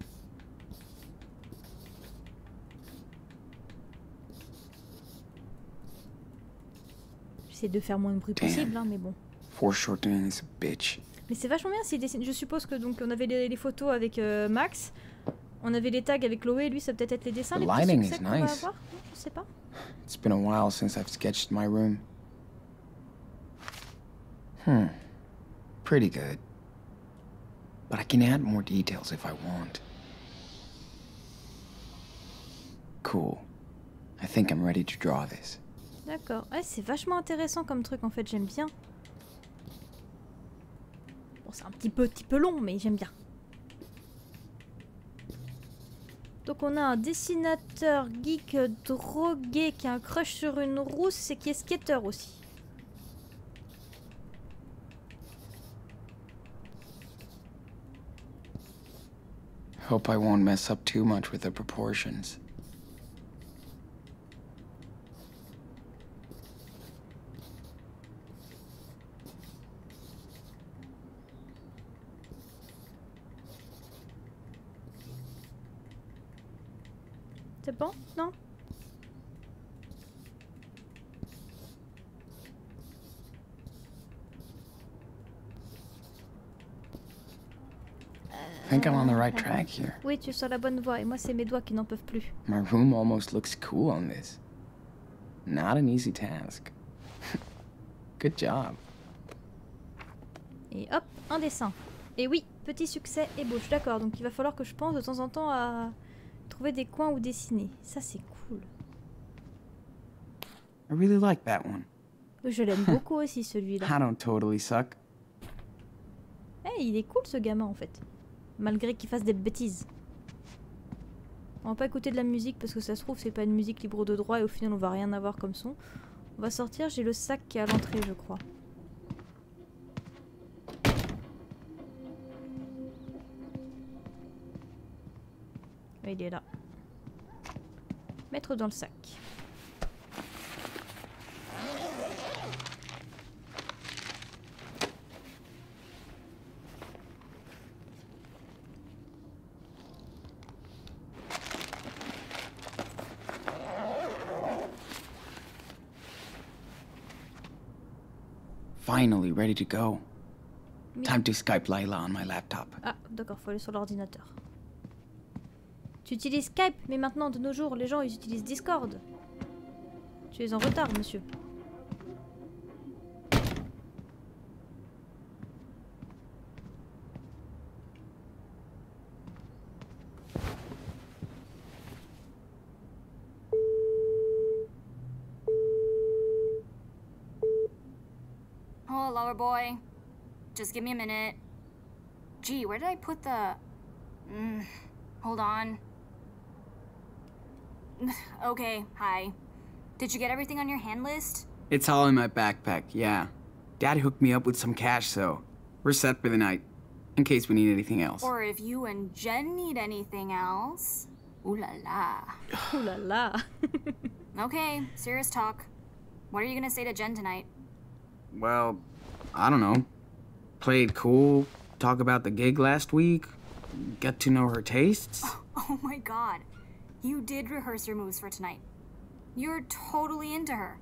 J'essaie de faire moins de bruit possible, hein, mais bon. Foreshortening is a bitch. Mais c'est vachement bien s'il dessine. Je suppose que donc on avait les, les photos avec euh, Max, on avait les tags avec Chloé, lui ça peut être les dessins, The les petits lighting succès is qu'on va nice. avoir. Non, je sais pas. It's been a while since I've sketched my room. Hmm. Pretty good. But I can add more details if I want. Cool. I think I'm ready to draw this. D'accord. Ouais, c'est vachement intéressant comme truc en fait, j'aime bien. Bon, c'est un petit peu, petit peu long, mais j'aime bien. Donc on a un dessinateur geek drogué qui a un crush sur une rousse et qui est skater aussi. Hope I won't mess up too much with the proportions. C'est bon? Non? I think I'm on the right track here. Oui, tu es sur la bonne voie et moi c'est mes doigts qui n'en peuvent plus. My room almost looks cool on this. Not an easy task. Good job. Et hop, un dessin. Et oui, Petit succès ébauche, d'accord. Donc il va falloir que je pense de temps en temps à trouver des coins où dessiner. Ça c'est cool. I really like that one. Je l'aime beaucoup aussi celui-là. I don't totally suck. Eh, il est cool ce gamin en fait. Malgré qu'il fasse des bêtises. On va pas écouter de la musique parce que ça se trouve c'est pas une musique libre de droit et au final on va rien avoir comme son. On va sortir, j'ai le sac qui est à l'entrée je crois. Il est là. Mettre dans le sac. Finally ready to go. Time to Skype Layla on my laptop. Ah, d'accord, faut aller sur l'ordinateur. Tu utilises Skype, mais maintenant, de nos jours, les gens, ils utilisent Discord. Tu es en retard, monsieur. Oh, lover boy. Just give me a minute. Gee, where did I put the... Mm, hold on. Okay, hi. Did you get everything on your hand list? It's all in my backpack, yeah. Dad hooked me up with some cash, so we're set for the night. In case we need anything else. Or if you and Jen need anything else. Ooh la la. Ooh la la. Okay, serious talk. What are you gonna say to Jen tonight? Well, I don't know. Play it cool, talk about the gig last week, get to know her tastes. Oh my god. You did rehearse your moves for tonight. You're totally into her.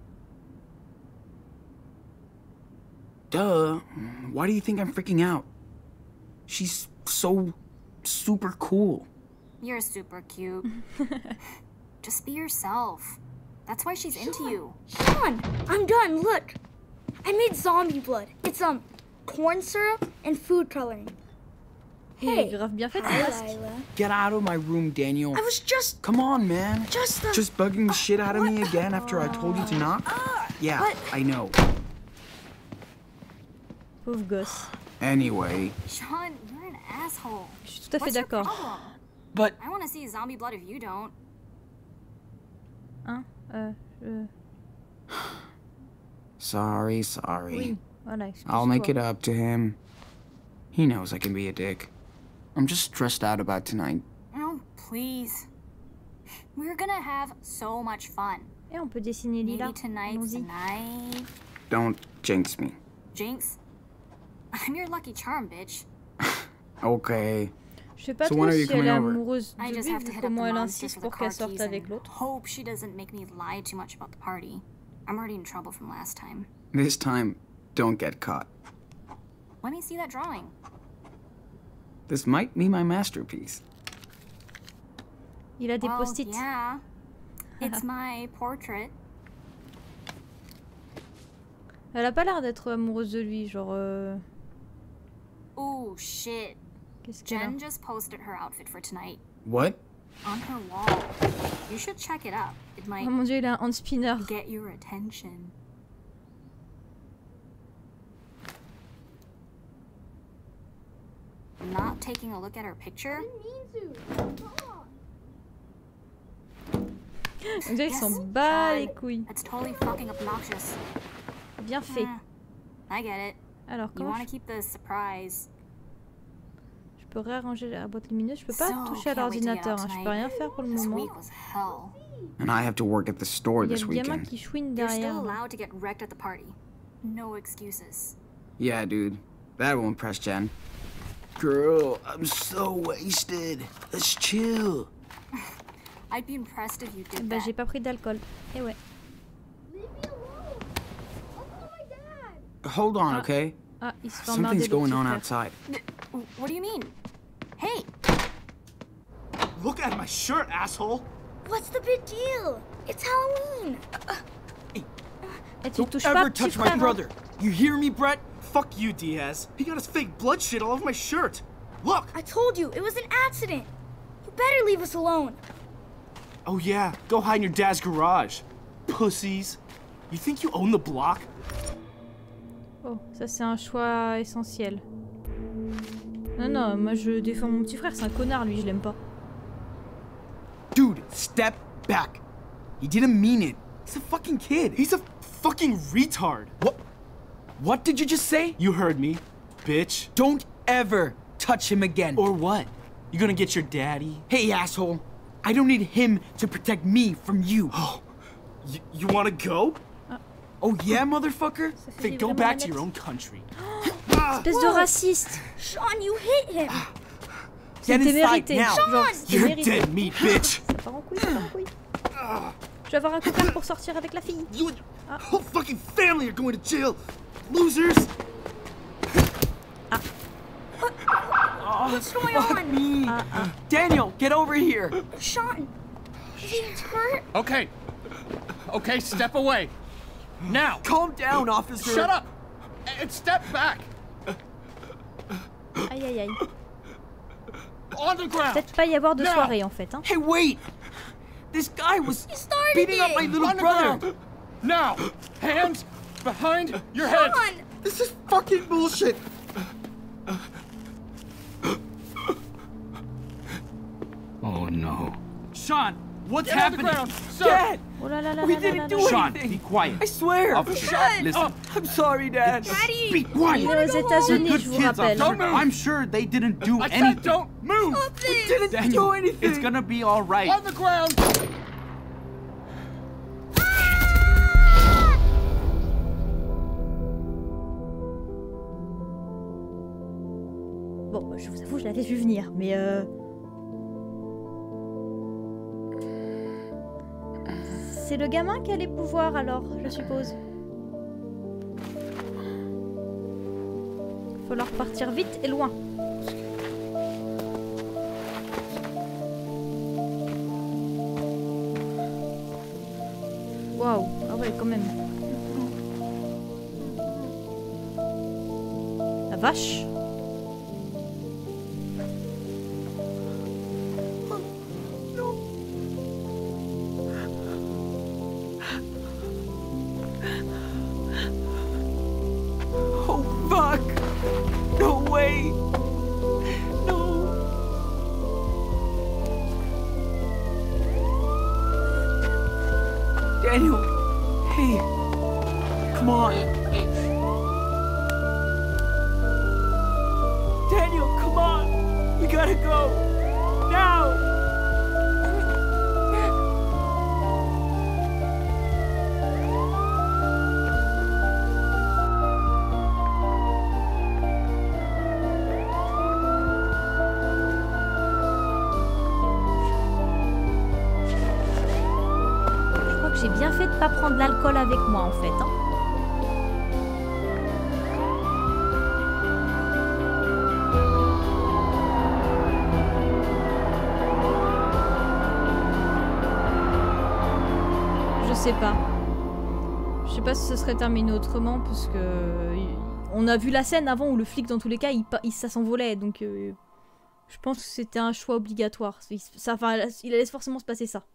Duh. Why do you think I'm freaking out? She's so super cool. You're super cute. Just be yourself. That's why she's into you. Sean, I'm done. Look. I made zombie blood. It's um corn syrup and food coloring. Hey, grave bien fait, hi, masque. Lila. Get out of my room, Daniel. I was just... Come on, man. Just the... Just bugging the shit out of me again after I told you to not? Yeah, but... I know. Pauvre gosse. Anyway. Sean, you're an asshole. Je suis tout à fait What's your d'accord. problem? But... I want to see zombie blood if you don't. Hein? Euh, je... Sorry, sorry. Oui, voilà, excuse-toi. I'll make it up to him. He knows I can be a dick. I'm just stressed out about tonight. Oh, please. We're gonna have so much fun. Et on peut dessiner Lila. Maybe tonight's the Allons-y. night. Don't jinx me. Jinx? I'm your lucky charm, bitch. Okay. Je sais pas So trop when are si you elle coming est over? amoureuse I de just lui, have to vu hit up the comment elle monster insiste for the pour qu'elle car sorte keys avec and l'autre. hope she doesn't make me lie too much about the party. I'm already in trouble from last time. This time, don't get caught. Let me see that drawing. This might be my masterpiece. Il a des Well, post-it. yeah. It's my portrait. Elle a pas l'air d'être amoureuse de lui, genre... Euh... Oh, shit. Qu'est-ce qu'elle a? Jen just posted her outfit for tonight. What? On her wall. You should check it out. It might Oh mon dieu, il a un hand spinner. get your attention. Not taking a look at her picture? On dirait qu'il s'en Yes, bat Sean. les couilles. That's totally fucking obnoxious. Bien fait. Eh, I get it. Alors, You comment want je... to keep the surprise. je peux réarranger la boîte lumineuse? Je peux pas So, toucher à can't wait to get l'ordinateur, out hein. Je peux tonight. rien faire pour le This moment. week was hell. And I have to work at the store Il y a this le gamin weekend. qui chouine You're still derrière. là. allowed to get wrecked at the party. No excuses. Yeah, dude. That will impress Jen. Girl, I'm so wasted. Let's chill. I'd be impressed if you did Bah that. j'ai pas pris d'alcool. Et ouais. Hold on, okay? Ah, il se fait emmerder Something's le going petit on frère. outside. What do you mean? Hey! Look at my shirt, asshole! What's the big deal? It's Halloween. Et tu touches Don't pas, ever petit touch my frère. brother. You hear me, Brett? Fuck you, Diaz. He got his fake blood shit all over my shirt. Look! I told you, it was an accident. You better leave us alone. Oh yeah, go hide in your dad's garage. Pussies. You think you own the block? Oh, ça c'est un choix essentiel. Non, non, moi je défends mon petit frère, c'est un connard lui, je l'aime pas. Dude, step back. He didn't mean it. He's a fucking kid. He's a fucking retard. What? What did you just say? You heard me, bitch. Don't ever touch him again. Or what? You gonna get your daddy? Hey, asshole. I don't need him to protect me from you. Oh, y you wanna go? Ah. Oh yeah, motherfucker? Then go back to your own country. Espèce de raciste. Sean, you hit him. C'était mérité. Sean! Genre, You're mérité. dead meat, bitch. Ça part en couille, ça part en couille. Je vais avoir un copain pour sortir avec la fille. You and Ah. your whole fucking family are going to jail. Losers. Ah. What's going on? Me. Ah, ah. Daniel, get over here. Sean, is he hurt? Okay. Okay, step away. Now. Calm down, officer. Shut up! And step back! Aïe aïe aïe. On the ground! Peut-être pas y avoir de Now. soirée en fait. Hein. Hey, wait. This guy was He started beating up my it. little On the brother. ground! Now! Hands behind your head! Sean! This is fucking bullshit. Oh no. Sean, what's Get on the happening? ground! Sir! Dad, Oh là là là we là là didn't là do là. Sean, anything. be quiet. I swear. Officer, Dad. listen. I'm sorry, Dad. Daddy! Be quiet. Il est aux États-Unis, Good je vous kids, rappelle. officer. Don't move. I'm sure they didn't do I said anything. don't move! Stop this! Didn't Daniel, do anything. it's gonna be all right. On the ground! Bon, je vous avoue, je l'avais vu venir, mais euh... c'est le gamin qui a les pouvoirs alors, je suppose. Faut leur partir vite et loin. Waouh, ah ouais, quand même. La vache. Oh, fuck. No way. No. Daniel. Hey. Come on. Daniel, come on. We gotta go. Now. Je crois que j'ai bien fait de pas prendre l'alcool avec moi en fait. Hein. Je sais pas. Je sais pas si ce serait terminé autrement parce que on a vu la scène avant où le flic dans tous les cas il, pa- il ça s'envolait donc euh, je pense que c'était un choix obligatoire. Il, ça, enfin, il allait forcément se passer ça.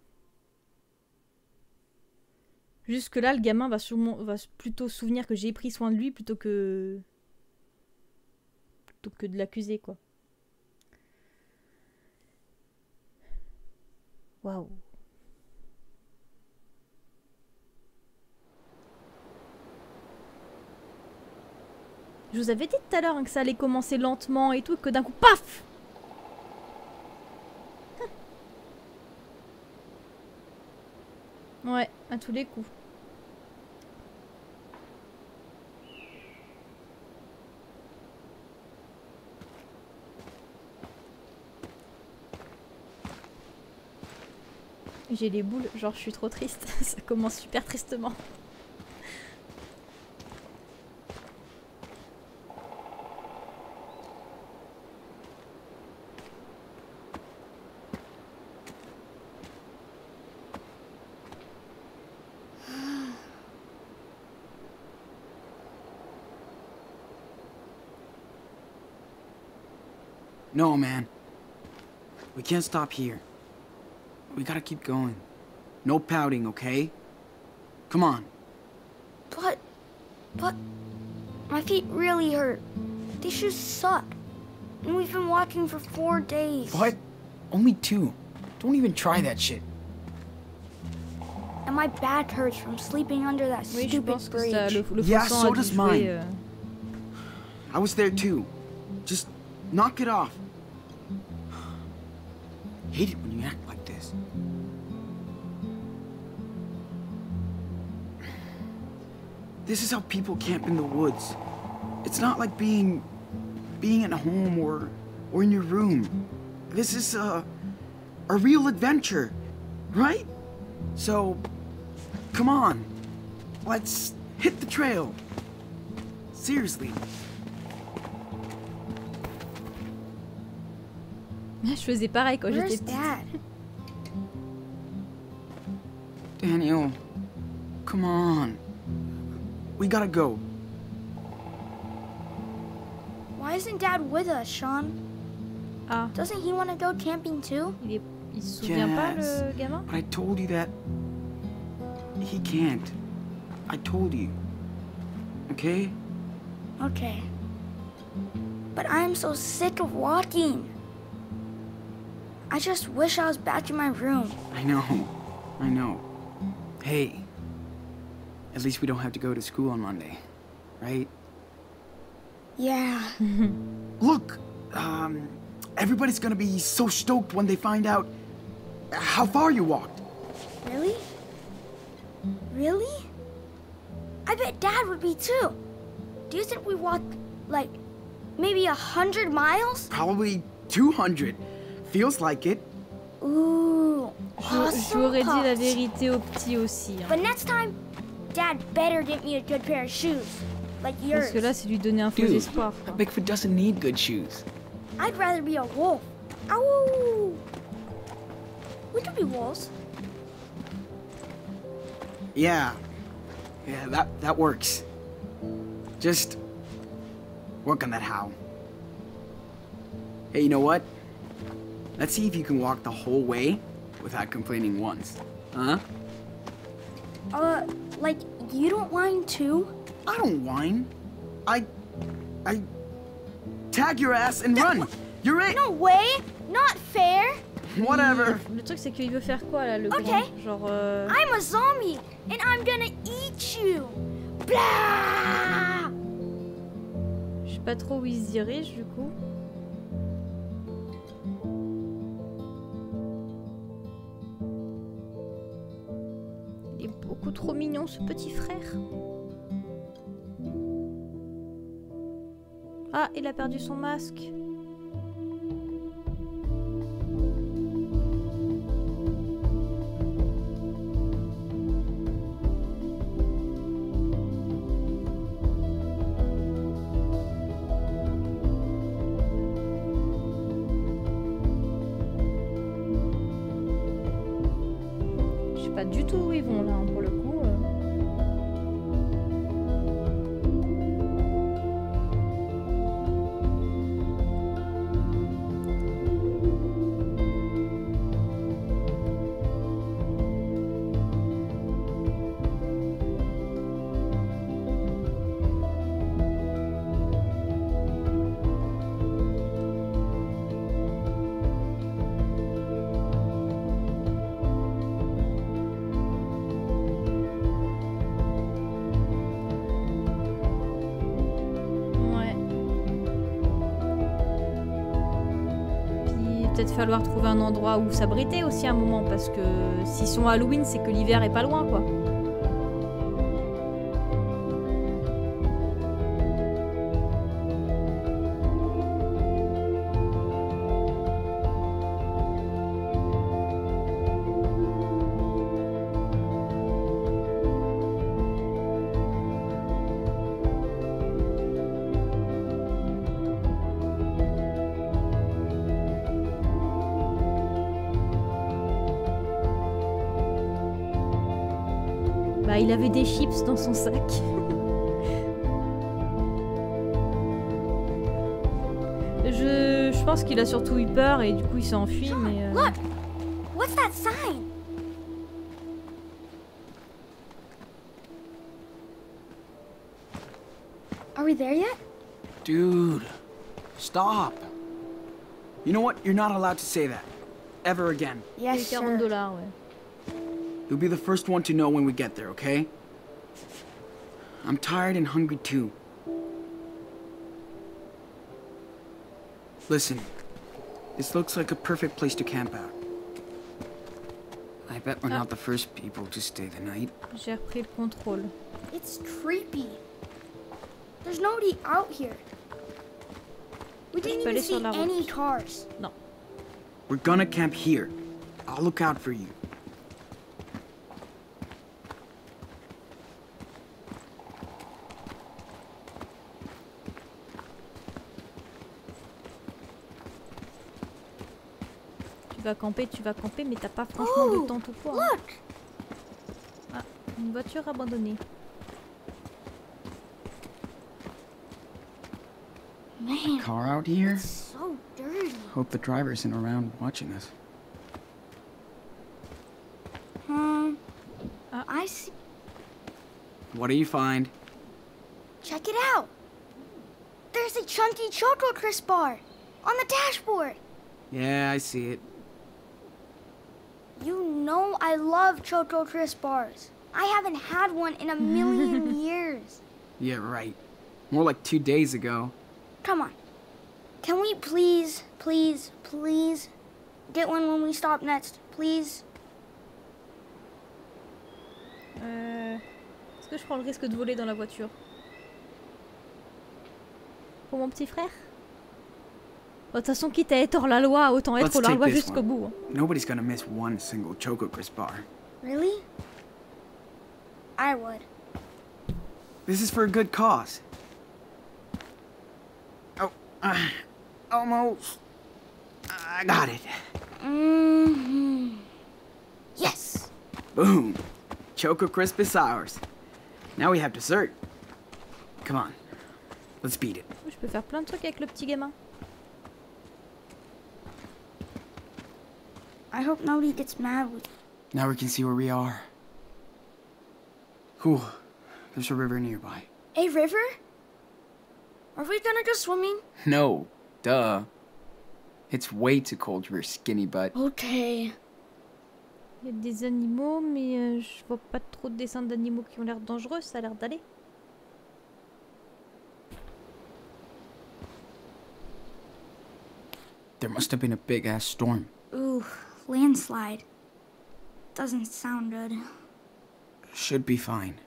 Jusque là, le gamin va, sûrement, va plutôt se souvenir que j'ai pris soin de lui plutôt que plutôt que de l'accuser quoi. Waouh. Je vous avais dit tout à l'heure hein, que ça allait commencer lentement et tout, que d'un coup, paf! Ouais, à tous les coups. J'ai les boules, genre je suis trop triste. Ça commence super tristement. No, man. We can't stop here. We gotta keep going. No pouting, okay? Come on. But, but, my feet really hurt. These shoes suck. And we've been walking for four days. What? Only two. Don't even try that shit. And my back hurts from sleeping under that Oui, je stupid pense que ça, bridge. le, le Yeah, faux sang so a dû does jouer, mine. euh. I was there too. Just knock it off. Hate it when you act like this. This is how people camp in the woods. It's not like being being at home or or in your room. This is a a real adventure, right? So come on. Let's hit the trail. Seriously. Je faisais pareil quand Where's j'étais petite. Dad? Daniel, come on. We gotta go. Why isn't Dad with us, Sean? Ah, Doesn't he want to go camping too? il, est, il se souvient pas, Yes. le gamin? But I told you that he can't. I told you. Okay? Okay. But I'm so sick of walking. I just wish I was back in my room. I know. I know. Hey. At least we don't have to go to school on Monday, right? Yeah. Look, um, everybody's gonna be so stoked when they find out how far you walked. Really? Really? I bet Dad would be too. Do you think we walked, like, maybe a hundred miles? Probably two hundred. Feels like it. Ooh, awesome J'aurais dit la puffs. vérité au petit aussi. Hein. But next time, Dad better get me a good pair of shoes, like yours. Parce que là, c'est lui donner un faux Dude, espoir. a Quoi. Bigfoot doesn't need good shoes. I'd rather be a wolf. Ow! We could be wolves. Yeah. Yeah, that, that works. Just work on that how. Hey, you know what? Let's see if you can walk the whole way without complaining once. Huh? Uh, like, you don't whine too? I don't whine. I... I... Tag your ass and run. You're it. No way! Not fair! Whatever. Le truc, c'est qu'il veut faire quoi, là, le Ok. grand? Genre... Euh... I'm a zombie, and I'm gonna eat you! Blah! Je sais pas trop où il se dirige, du coup. Il est beaucoup trop mignon, ce petit frère. Ah, il a perdu son masque. Je sais pas du tout où ils vont là, hein, pour le coup. euh. Ouais. Puis peut-être falloir trouver un endroit où s'abriter aussi à un moment, parce que s'ils sont à Halloween, c'est que l'hiver est pas loin, quoi. Bah, il avait des chips dans son sac. je, je pense qu'il a surtout eu peur et du coup il s'est enfui, Sean, mais... euh, look! What's that sign? Are we there yet? Dude, stop. You know what? You're not allowed to say that. Ever again. Yes, quarante sir. dollars, ouais. You'll be the first one to know when we get there, okay? I'm tired and hungry too. Listen, this looks like a perfect place to camp out. I bet we're not the first people to stay the night. J'ai repris le contrôle. It's creepy. There's nobody out here. We didn't peux even aller sur see la route. any cars. Non. We're gonna camp here. I'll look out for you. Tu vas camper, tu vas camper, mais t'as pas franchement de Oh, temps tout quoi. hein. look! Ah, une voiture abandonnée. Man, Car out here? it's so dirty. Hope the driver isn't around watching us. Hmm. Ah. I see. What do you find? Check it out. There's a chunky Choco Crisp bar on the dashboard. Yeah, I see it. You know I love Choco Crisp bars. I haven't had one in a million years. Yeah, right. More like two days ago. Come on. Can we please, please, please get one when we stop next? Please? Euh... Est-ce que je prends le risque de voler dans la voiture? Pour mon petit frère? De toute façon, quitte à être hors la loi, autant être Let's hors la take loi this jusqu'au one. bout. hein. Nobody's gonna miss one single Choco Crisp bar. Really? I would. This is for a good cause. Oh, uh, almost. I got it. Mm-hmm. Yes! Boom. Choco Crisp is ours. Now we have dessert. Come on. Let's beat it. Je peux faire plein de trucs avec le petit gamin. I hope nobody gets mad with Now we can see where we are. Cool. There's a river nearby. a river? Are we gonna go swimming? No. Duh. It's way too cold for your skinny butt. Okay. Il y a des animaux, mais euh, je vois pas trop de dessins d'animaux qui ont l'air dangereux, ça a l'air d'aller. There must have been a big ass storm. Ooh, landslide. Doesn't sound good. Should be fine.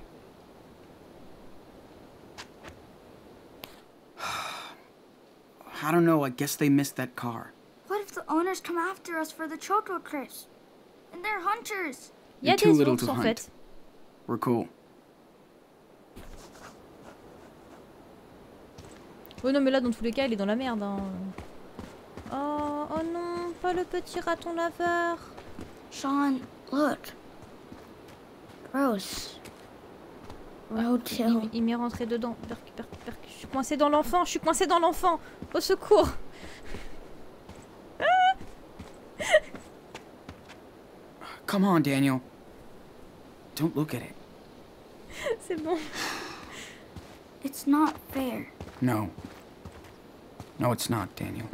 I don't know, I guess they missed that car. What if the owners come after us for the Choco Crisp? And they're hunters. Il y a You're too des little ours to en hunt. fait. We're cool. Oh non, mais là, dans tous les cas, il est dans la merde. Hein. Oh, oh non, pas le petit raton laveur. Sean, look. Gross. Roadkill. Il, il m'est rentré dedans. Perc, perc, perc. Je suis coincée dans l'enfant, je suis coincée dans l'enfant. Au secours. Come on, Daniel. Don't look at it. C'est bon. It's not fair. No. No, it's not, Daniel.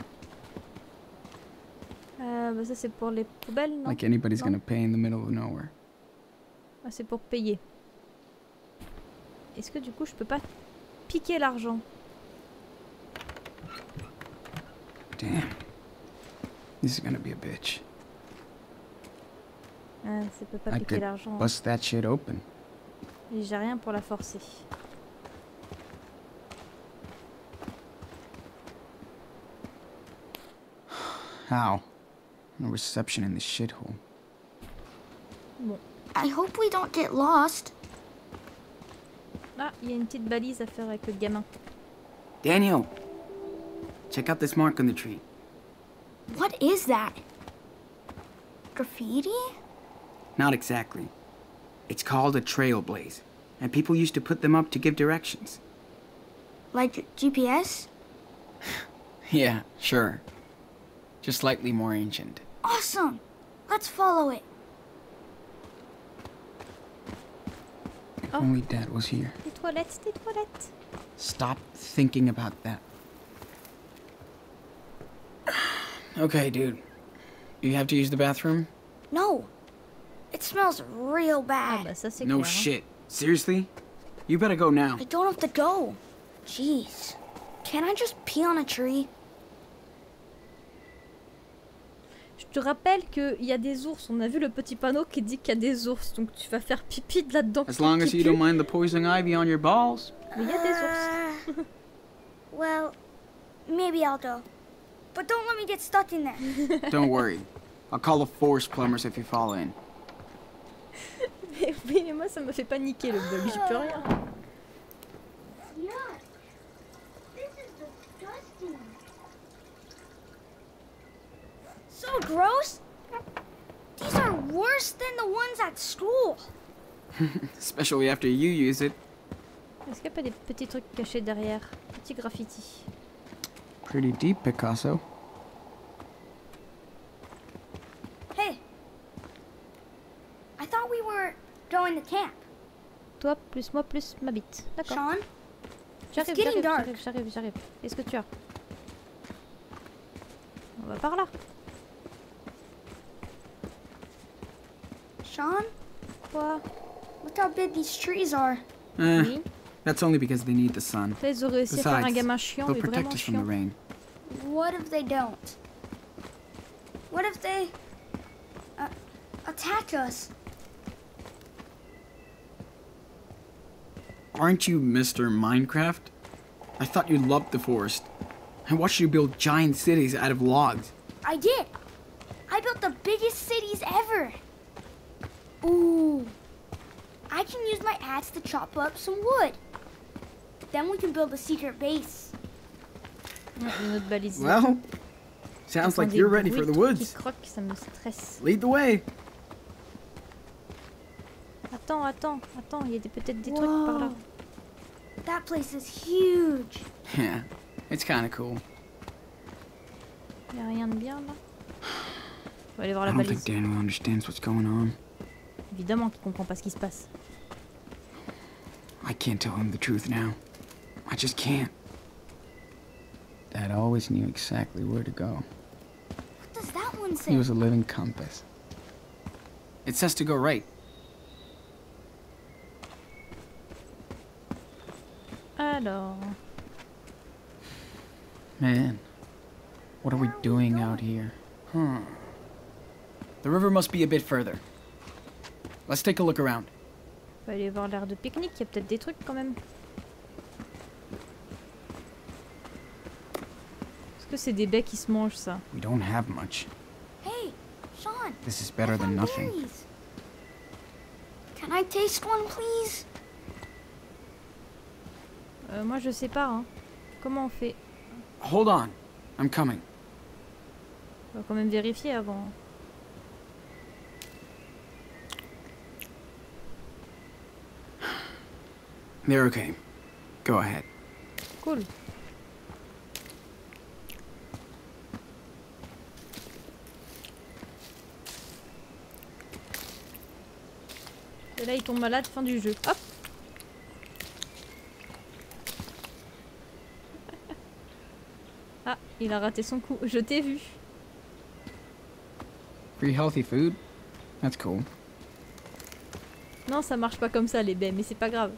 Euh, bah ça c'est pour les poubelles, non? Like anybody's Non. gonna pay in the middle of nowhere. Ah, c'est pour payer. Est-ce que du coup je peux pas piquer l'argent? Damn. This is gonna be a bitch. Ah, ça peut pas I piquer could l'argent. bust that shit open. Et j'ai rien pour la forcer. How? No reception in this shithole. Bon. I hope we don't get lost. Ah, il y a une petite balise à faire avec le gamin. Daniel! Check out this mark on the tree. What is that? Graffiti? Not exactly. It's called a trailblaze, and people used to put them up to give directions. Like G P S? Yeah, sure. Just slightly more ancient. Awesome! Let's follow it. If only Dad was here. Des toilettes, des toilettes. Stop thinking about that. Okay, dude. You have to use the bathroom? No. It smells real Ah bad. bah ça c'est No clair. hein. shit. Seriously? You better go now. I don't have to go. Jeez. Can I just pee on a tree? Je te rappelle qu'il y a des ours. On a vu le petit panneau qui dit qu'il y a des ours. Donc tu vas faire pipi de là-dedans. As long as qui you pue. don't mind the poison ivy on your balls. Mais il y a des ours. Uh, well, maybe I'll go. But don't let me get stuck in there. Don't worry. I'll call the forest plumbers if you fall in. Mais oui, mais moi ça me fait paniquer le bug. J'y peux rien. Yuck. This is disgusting. So gross. These are worse than the ones at school. Especially after you use it. Est-ce qu'il n'y a pas des petits trucs cachés derrière? Petit graffiti. Pretty deep, Picasso. Hey. I thought we were going to camp. Toi plus moi plus ma bite. D'accord. Sean? J'arrive, It's getting j'arrive, dark. j'arrive, j'arrive, j'arrive. Qu'est-ce que tu as? On va par là. Sean? Quoi? Look how big these trees are. Eh, Oui. that's only because they need the sun. Là, ils auraient réussi à faire un Besides, gamin chiant, they'll mais protect vraiment us from the chiant. rain. What if they don't? What if they uh, attack us? Aren't you Mister Minecraft? I thought you loved the forest. I watched you build giant cities out of logs. I did. I built the biggest cities ever. Ooh. I can use my axe to chop up some wood. Then we can build a secret base. Ouais, une autre balise. Well, sounds like J'entends you're des ready for bruits the de trucs woods. qui croquent, ça me stresse. Lead the way. Attends, attends, attends, il y a des- peut-être des trucs par là. Whoa. That place is huge. Yeah, it's kind of cool. Il y a rien de bien là. On va aller voir I la don't think balise. Daniel understands what's going on. Évidemment qu'il comprend pas ce qui se passe. I can't tell him the truth now. I just can't. Dad always knew exactly where to go. What does that one say? He was a living compass. It says to go right. Alors, Man, what are we doing out here? Hmm. The river must be a bit further. Let's take a look around. on va aller voir l'aire de pique-nique, il y a peut-être des trucs quand même. Est-ce que c'est des baies qui se mangent ça? We don't have much. Hey, Sean. This is I better than found nothing. berries. Can I taste one, please? Euh, moi je sais pas, hein. Comment on fait? Hold on. I'm coming. On va quand même vérifier avant. They're okay. Go ahead. Cool. Et là il tombe malade, fin du jeu. Hop. Ah, il a raté son coup. Je t'ai vu. Free healthy food? That's cool. Non, ça marche pas comme ça les baies, mais c'est pas grave.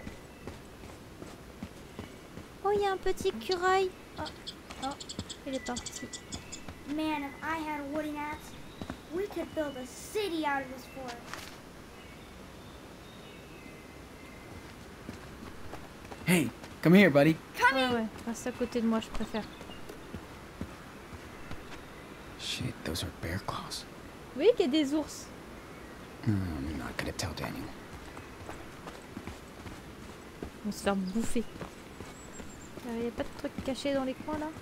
Oh, il y a un petit écureuil. Oh, oh, il est parti. Man, if I had a wooden axe, we could build a city out of this forest. Hey, come here, buddy. Ouais, ouais, reste à côté de moi, je préfère. Shit, those are bear claws. Vous voyez qu'il y a des ours. Hmm, I'm not gonna tell Daniel. On va se faire bouffer. Il n'y a pas de trucs cachés dans les coins là?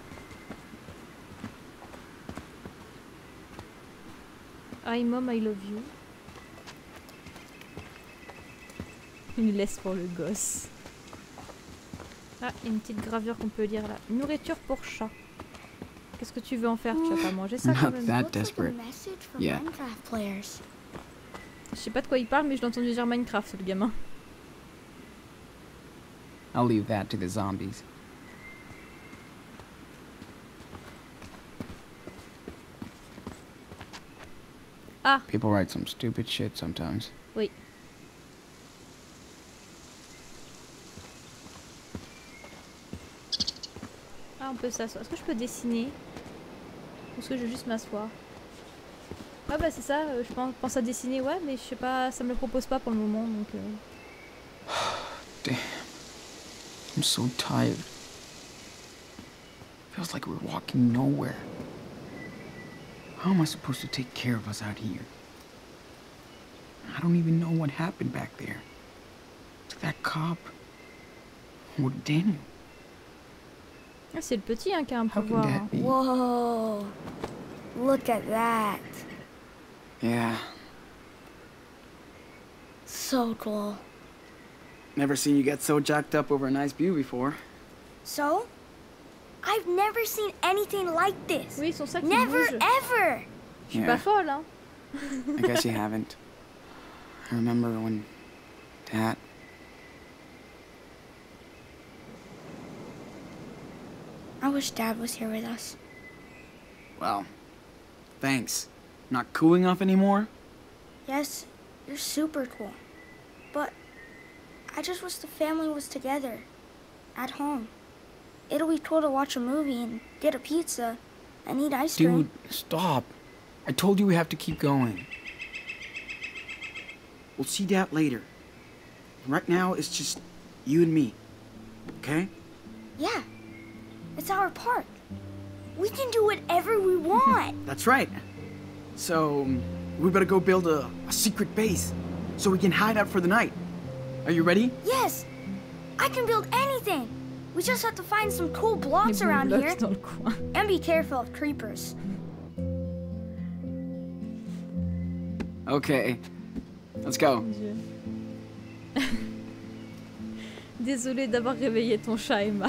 Hi mom, I love you. Une laisse pour le gosse. Ah, il y a une petite gravure qu'on peut lire là. Nourriture pour chat. Qu'est-ce que tu veux en faire? Tu vas pas manger ça quand Not même. that desperate. Yeah. Minecraft players. Je sais pas de quoi il parle, mais je l'ai entendu dire Minecraft, le gamin. I'll leave that to the zombies. Ah. People write some stupid shit sometimes. Oui. Ah, on peut s'asseoir. Est-ce que je peux dessiner? Ou est-ce que je vais juste m'asseoir? Ah bah c'est ça, euh, je pense, pense à dessiner, ouais, mais je sais pas, ça me le propose pas pour le moment, donc... Euh... Damn. I'm so tired. Feels like we're walking nowhere. How am I supposed to take care of us out here? I don't even know what happened back there. To that cop. Or to Daniel. Ah, c'est le petit hein, qui a un How can pouvoir. that be? Whoa. Look at that. Yeah. So cool. Never seen you get so jacked up over a nice view before. So? I've never seen anything like this. Oui, son sac il Never bouge. ever. Je suis pas folle, hein. I guess you haven't. I remember when Dad... I wish Dad was here with us. Well, thanks. Not cooling off anymore? Yes, you're super cool. But I just wish the family was together. At home. It'll be cool to watch a movie and get a pizza and eat ice cream. Dude, stop. I told you we have to keep going. We'll see Dad later. Right now, it's just you and me. Okay? Yeah. It's our park. We can do whatever we want. That's right. So, we better go build a, a secret base so we can hide out for the night. Are you ready? Yes. I can build anything. We just have to find some cool blocks Les around blocks here. dans le coin. And be careful of creepers. Okay. Let's go. Mon Dieu. Désolée d'avoir réveillé ton chat, Emma.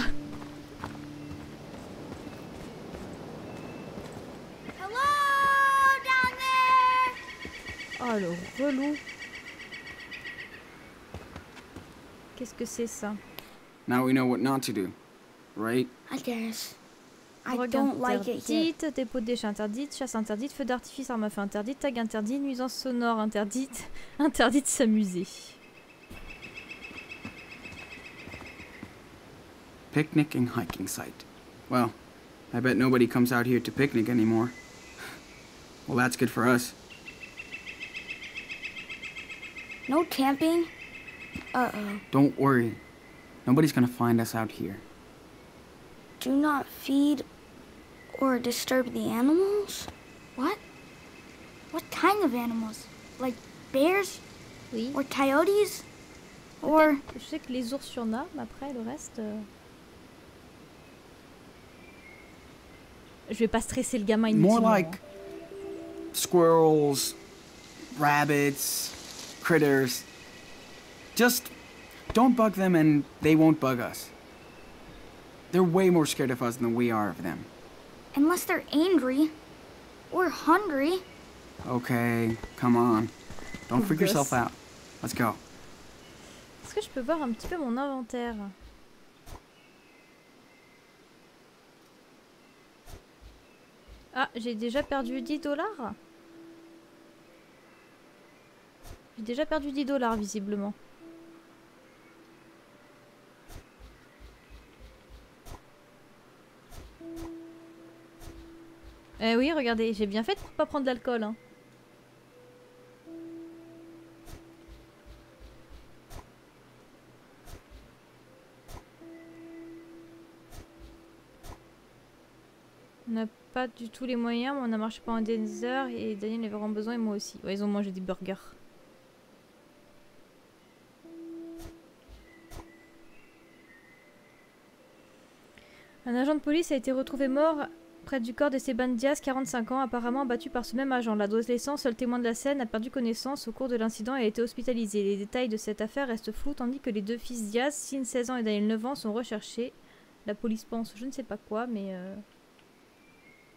Hello down there. Oh, le relou. Qu'est-ce que c'est ça? Now we know what not to do, right? I guess. I Drogue don't like it here. interdite, dépôt de déchets interdite, chasse interdite, feu d'artifice, arme à feu interdite, tag interdit, nuisance sonore interdite, interdit de s'amuser. Picnic and hiking site. Well, I bet nobody comes out here to picnic anymore. Well, that's good for us. No camping? Uh-oh. Don't worry. Nobody's gonna find us out here. Do not feed or disturb the animals? What? What kind of animals? Like bears? Oui. Or coyotes? Or... Je sais que les ours, il y en a, mais après, le reste... euh, Je vais pas stresser le gamin inutilement. More like squirrels, rabbits, critters. Just don't bug them and they won't bug us. They're way more scared of us than we are of them. Unless they're angry. Or hungry. Okay, come on. Don't Pauvre freak gosse. yourself out. Let's go. Est-ce que je peux voir un petit peu mon inventaire? Ah, j'ai déjà perdu dix dollars? J'ai déjà perdu dix dollars visiblement. Eh oui, regardez, j'ai bien fait pour pas prendre d'alcool. Hein. On n'a pas du tout les moyens, mais on a marché pendant des heures et Daniel avait vraiment besoin et moi aussi. Ouais, ils ont mangé des burgers. Un agent de police a été retrouvé mort près du corps de Esteban Diaz, quarante-cinq ans, apparemment abattu par ce même agent. L'adolescent, seul témoin de la scène, a perdu connaissance au cours de l'incident et a été hospitalisé. Les détails de cette affaire restent flous, tandis que les deux fils Diaz, Sin seize ans et Daniel neuf ans, sont recherchés. La police pense je ne sais pas quoi, mais... Euh...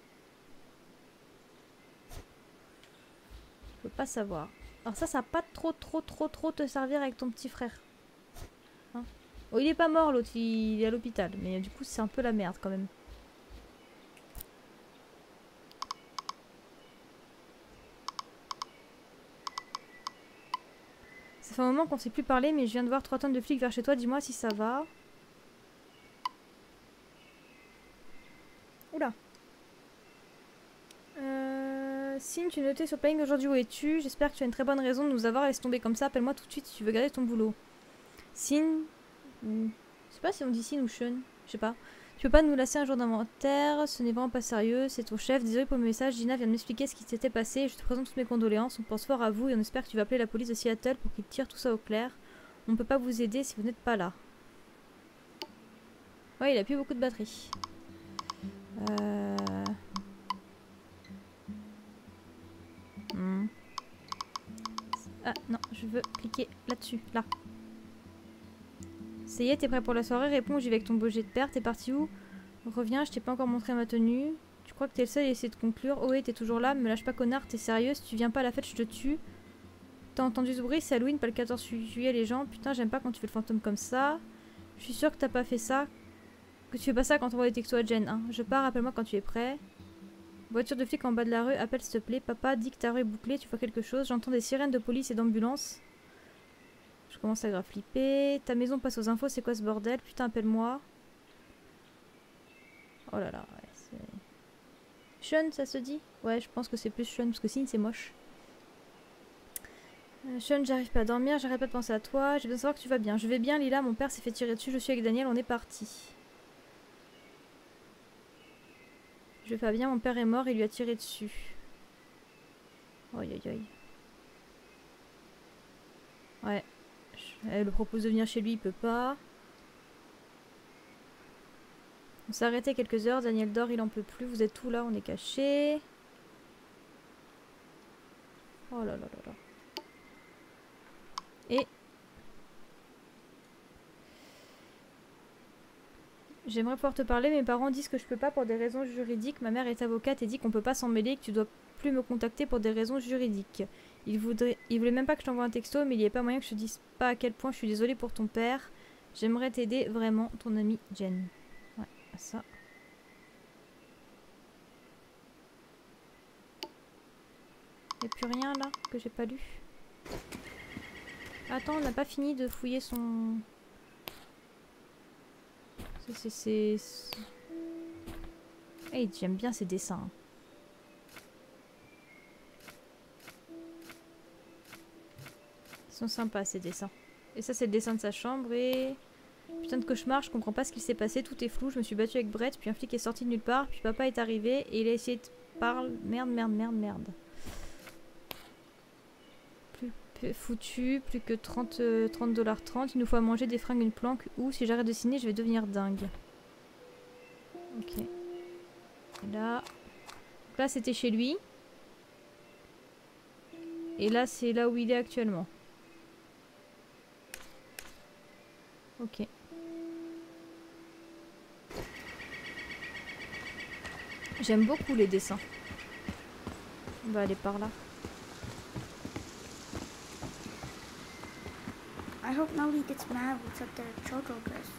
peux pas savoir. Alors ça, ça va pas trop, trop, trop, trop te servir avec ton petit frère. Hein? Oh, il est pas mort l'autre, il est à l'hôpital. Mais du coup, c'est un peu la merde quand même. Ça fait un moment qu'on s'est plus parlé, mais je viens de voir trois tonnes de flics vers chez toi. Dis-moi si ça va. Oula. Euh, Signe, tu notais sur planning aujourd'hui où es-tu? J'espère que tu as une très bonne raison de nous avoir laissé tomber comme ça. Appelle-moi tout de suite si tu veux garder ton boulot. Signe. Je sais pas si on dit Signe ou Sean. Je sais pas. Tu peux pas nous lasser un jour d'inventaire. Ce n'est vraiment pas sérieux. C'est ton chef. Désolé pour le message. Gina vient de m'expliquer ce qui s'était passé. Je te présente toutes mes condoléances. On pense fort à vous et on espère que tu vas appeler la police de Seattle pour qu'ils tirent tout ça au clair. On ne peut pas vous aider si vous n'êtes pas là. Ouais, il a plus beaucoup de batterie. Euh... Hmm. Ah non, je veux cliquer là-dessus, là. Ça y est, t'es prêt pour la soirée? Réponds, j'y vais avec ton beau jet de père. T'es parti où? Reviens, je t'ai pas encore montré ma tenue. Tu crois que t'es le seul à essayer de conclure? Oh ouais, t'es toujours là, me lâche pas connard, t'es sérieux? Si tu viens pas à la fête, je te tue. T'as entendu ce bruit? C'est Halloween, pas le quatorze juillet les gens. Putain, j'aime pas quand tu fais le fantôme comme ça. Je suis sûre que t'as pas fait ça. Que tu fais pas ça quand on voit des textos à Jen, hein. Je pars, appelle-moi quand tu es prêt. Voiture de flic en bas de la rue, appelle s'il te plaît. Papa, dis que ta rue est bouclée, tu vois quelque chose. J'entends des sirènes de police et d'ambulance. Je commence à grave flipper. Ta maison passe aux infos, c'est quoi ce bordel? Putain, appelle-moi. Oh là là, ouais, c'est... Sean, ça se dit? Ouais, je pense que c'est plus Sean, parce que signe, c'est moche. Euh, Sean, j'arrive pas à dormir, j'arrête pas de penser à toi. J'ai besoin de savoir que tu vas bien. Je vais bien, Lila, mon père s'est fait tirer dessus, je suis avec Daniel, on est parti. Je vais pas bien, mon père est mort, il lui a tiré dessus. Aïe aïe aïe. Ouais. Elle me propose de venir chez lui, il peut pas. On s'est arrêté quelques heures, Daniel dort, il en peut plus. Vous êtes où là? On est cachés. Oh là là là là. Et... J'aimerais pouvoir te parler, mes parents disent que je peux pas pour des raisons juridiques. Ma mère est avocate et dit qu'on peut pas s'en mêler et que tu dois plus me contacter pour des raisons juridiques. Il voudrait, il voulait même pas que je t'envoie un texto, mais il n'y a pas moyen que je te dise pas à quel point je suis désolée pour ton père. J'aimerais t'aider vraiment, ton amie Jen. Ouais, ça. Y'a plus rien là que j'ai pas lu. Attends, on n'a pas fini de fouiller son... C'est... c'est... Hey, j'aime bien ces dessins. Ils sont sympas ces dessins. Et ça c'est le dessin de sa chambre et... Putain de cauchemar, je comprends pas ce qu'il s'est passé, tout est flou, je me suis battue avec Brett, puis un flic est sorti de nulle part, puis papa est arrivé et il a essayé de parler... Merde, merde, merde, merde. Plus foutu, plus que trente dollars trente, il nous faut à manger, des fringues, une planque, ou si j'arrête de signer, je vais devenir dingue. Ok. Et là... Donc là c'était chez lui. Et là c'est là où il est actuellement. Ok. J'aime beaucoup les dessins. On va aller par là. I hope nobody gets mad we took their Choco dress.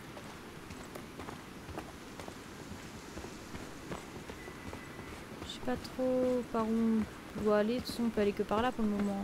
Je sais pas trop par où on doit aller. De toute façon, on peut aller que par là pour le moment.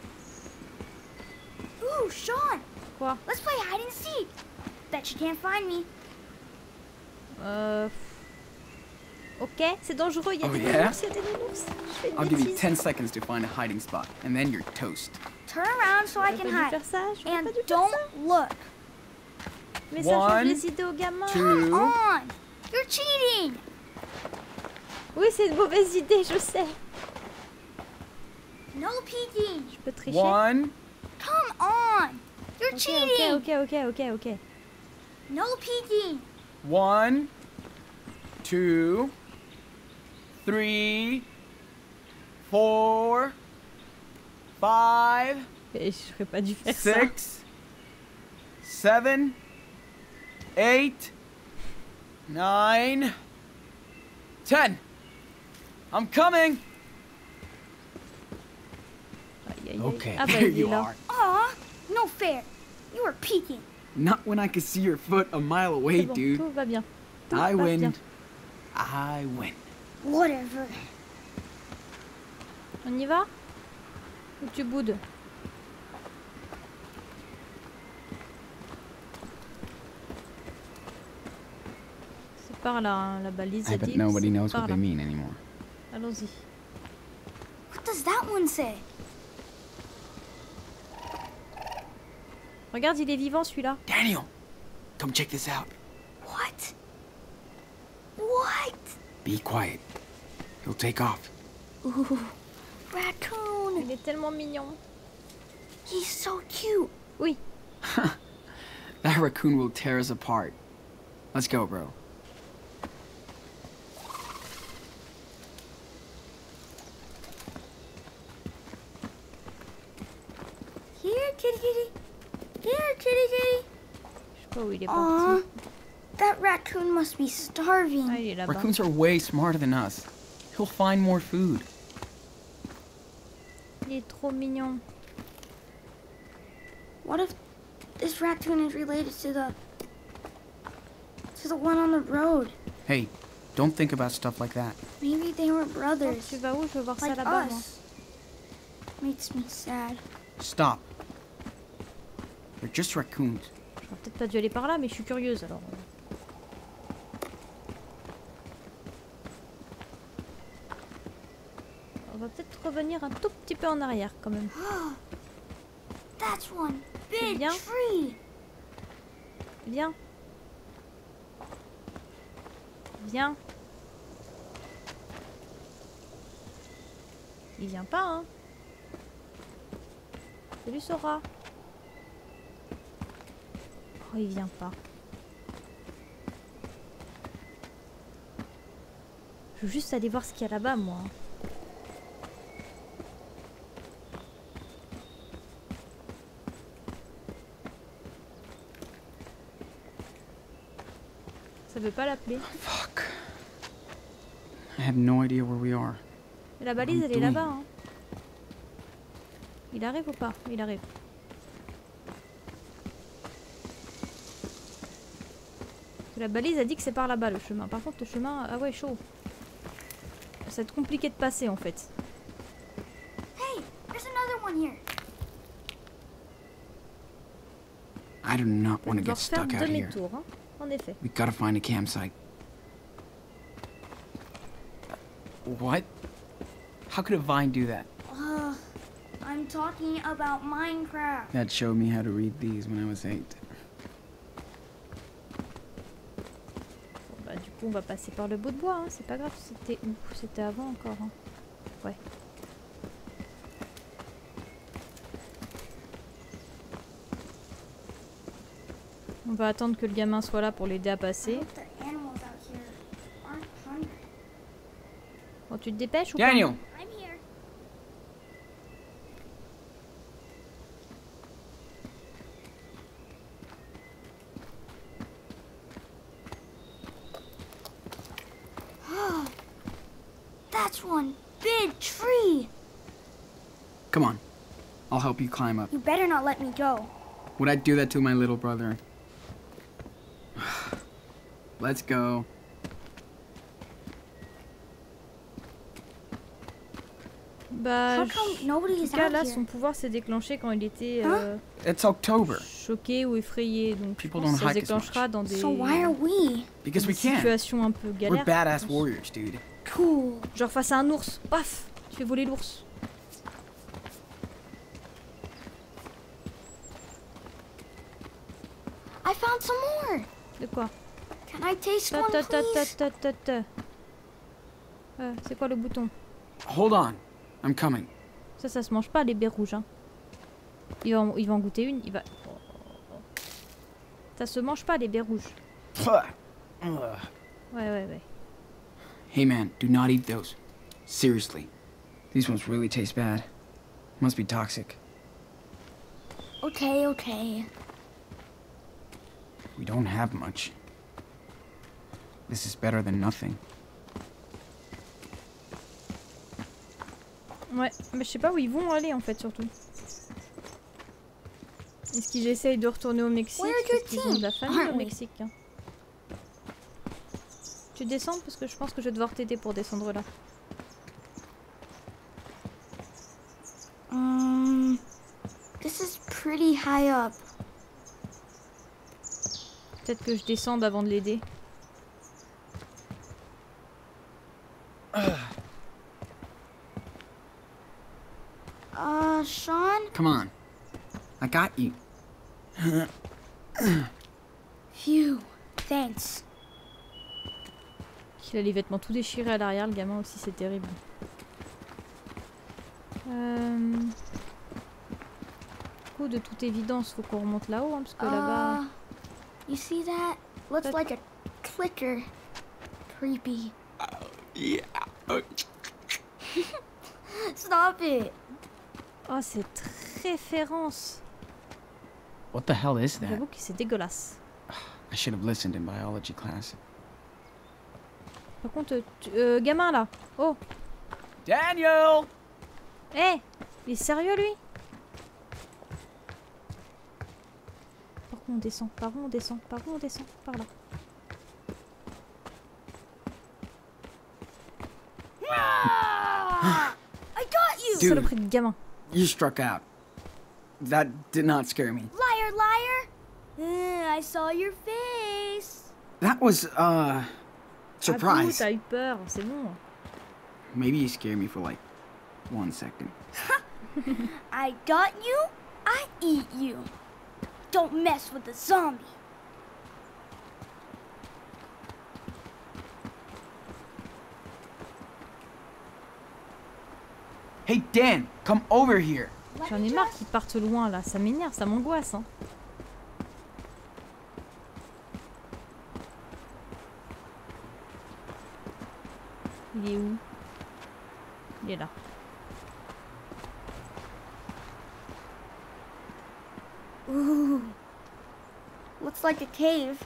Ooh, Sean! Quoi? Let's play hide and seek! Bet you can't find me. Euh... Ok, c'est dangereux, il y a Oh, des yeah? nounours, il y a des nounours. Je fais une I'll give you bêtise. ten seconds to find a hiding spot, and then you're toast. Turn around so I J'aurais can pas dû hide. faire ça, j'aurais And pas dû faire don't ça. look. Mais ça change One, les idées aux gamins. two, Come on! You're cheating! Oui, c'est une mauvaise idée, je sais. No peeking! Je peux tricher. one, Come on! You're Ok, cheating! ok, ok, ok, ok, ok. No peeking! one, two, three, four, five, Et j'aurais pas dû faire ça. six, seven, eight, nine, ten. I'm coming. aïe, aïe. Okay, Ah bah there il est you là. are. Aw, no fair. You were peeking. Not when I could see your foot a mile away, C'est bon, dude. tout va bien. Tout I va win. bien. I win. Whatever. On y va? Ou tu boudes? C'est par là, hein, la balise. I a bet dit, nobody c'est knows par what là. they mean anymore. Allons-y. What does that one say? Regarde, il est vivant celui-là. Daniel, come check this out. What? What? Be quiet. He'll take off. Ooh, raccoon. Il est tellement mignon. He's so cute. Oui. That raccoon will tear us apart. Let's go, bro. Here, kitty kitty. Here, kitty kitty. Je sais pas où il est Aw, parti. that raccoon must be starving. Ah, il est là-bas. Raccoons are way smarter than us. He'll find more food. Il est trop mignon. What if this raccoon is related to the to the one on the road? Hey, don't think about stuff like that. Maybe they were Oh, brothers, tu vas où? Je veux voir ça like là-bas, moi. us. Makes me sad. Stop. They're just raccoons. J'aurais peut-être pas dû aller par là, mais je suis curieuse alors. On va peut-être revenir un tout petit peu en arrière quand même. That's one big bien. tree. Viens. Viens. Il vient pas, hein. Salut Sora. Oh, il vient pas. Je veux juste aller voir ce qu'il y a là-bas, moi. Ça veut pas l'appeler. Fuck. I have no idea where we are. Et la balise, elle est Oui. là-bas, hein. Il arrive ou pas? Il arrive. La balise a dit que c'est par là-bas le chemin. Par contre, le chemin, ah ouais, chaud. Ça va être compliqué de passer en fait. Hey, there's another one here. I do not On want to va get faire stuck out here. demi-tour, hein. En effet. We gotta find a campsite. What? How could a vine do that? Uh, I'm talking about Minecraft. Dad showed me how to read these when I was eight. Bon, bah, du coup, on va passer par le bout de bois. Hein. C'est pas grave. C'était où? C'était avant encore. Hein. Ouais. On va attendre que le gamin soit là pour l'aider à I passer. hope the animals out here aren't hungry. Bon, tu te dépêches ou Daniel! I'm here. That's one big tree. Come on. I'll help you climb up. You better not let me go. Would I do that to my little brother? Let's go. Bah, How come nobody en is tout cas, out là, here? son pouvoir s'est déclenché quand il était Hein? euh, It's October. choqué ou effrayé. Donc, je People pense que don't ça se hike as much. déclenchera dans des, So why are we? Because des we can. situations un peu We're galères. badass je pense. warriors, dude. Cool. Genre face à un ours, paf, tu fais voler l'ours. I found some more. De quoi? Can I taste Ta one, ta ta ta please? ta ta ta. Euh, c'est quoi le bouton? Hold on. I'm coming. Ça, ça se mange pas les baies rouges. Hein. Il va, en, il va en goûter une. Il va. Ça se mange pas les baies rouges. Ouais, ouais, ouais. Hey man, do not eat those. Seriously. These ones really taste bad. Must be toxic. Okay, okay. We don't have much. This is better than nothing. Ouais, mais je sais pas où ils vont aller en fait surtout. Est-ce qu'ils essayent de retourner au Mexique parce qu'ils ont de la famille au Mexique hein. Tu descends parce que je pense que je vais devoir t'aider pour descendre là. Um, this is pretty high up. Peut-être que je descende avant de l'aider. Uh, Sean? Come on. I got you. Phew, thanks. Il a les vêtements tout déchirés à l'arrière, le gamin aussi, c'est terrible. Euh... Du coup, de toute évidence, faut qu'on remonte là-haut, hein, parce que là-bas... Uh, you see that? Looks like a clicker. Creepy. Yeah. Stop it. Oh, cette référence. What the hell is that? J'avoue que c'est dégueulasse. I should have listened in biology class. Par contre, tu- euh, gamin là. Oh. Daniel! Eh hey, il est sérieux lui? Par où on descend? Par où on descend? Par où on descend? Par là. I got you! Dude. Saloperie de gamin. You struck out. That did not scare me. Liar, liar! Uh, I saw your face. That was, uh, surprise. T'as eu peur, c'est bon. Maybe you scared me for like one second. I got you, I eat you. Don't mess with the zombie. Hey, Dan, come over here. J'en ai marre qu'ils partent loin là, ça m'énerve, ça m'angoisse. Hein. Il est où? Il est là. Ooh, looks like a cave.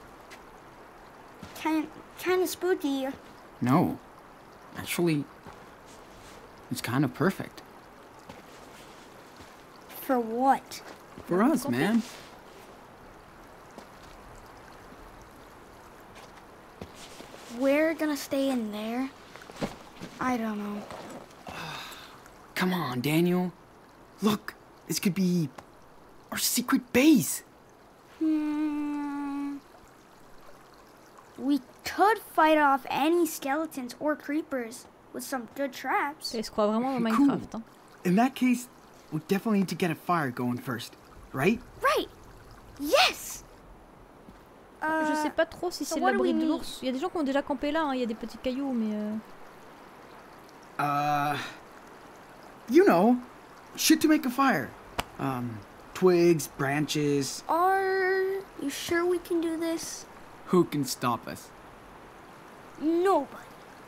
Kind, kind of spooky. No. Actually, it's kind of perfect. For what? For us, man. We're gonna stay in there? I don't know. Come on, Daniel. Look, this could be our secret base. Hmm. We could fight off any skeletons or creepers with some good traps. Elle se croit vraiment dans Cool. Minecraft. Hein. In that case, we definitely need to get a fire going first, right? Right. Yes. Je sais Uh, pas trop si so c'est what do l'abri we de need? l'ours. Il y a des gens qui ont déjà campé là, hein. Il y a des petits cailloux, mais... Euh... Uh, you know, shit to make a fire. Um, twigs, branches. Are you sure we can do this? Who can stop us? Nobody.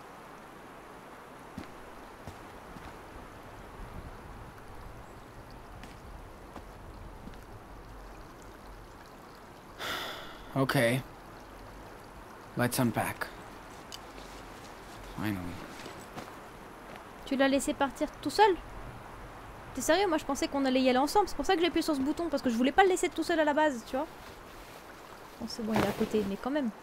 Okay. Let's unpack. Finally. Tu l'as laissé partir tout seul? T'es sérieux? Moi je pensais qu'on allait y aller ensemble. C'est pour ça que j'ai appuyé sur ce bouton. Parce que je voulais pas le laisser tout seul à la base, tu vois. Bon, c'est bon, il est à côté, mais quand même.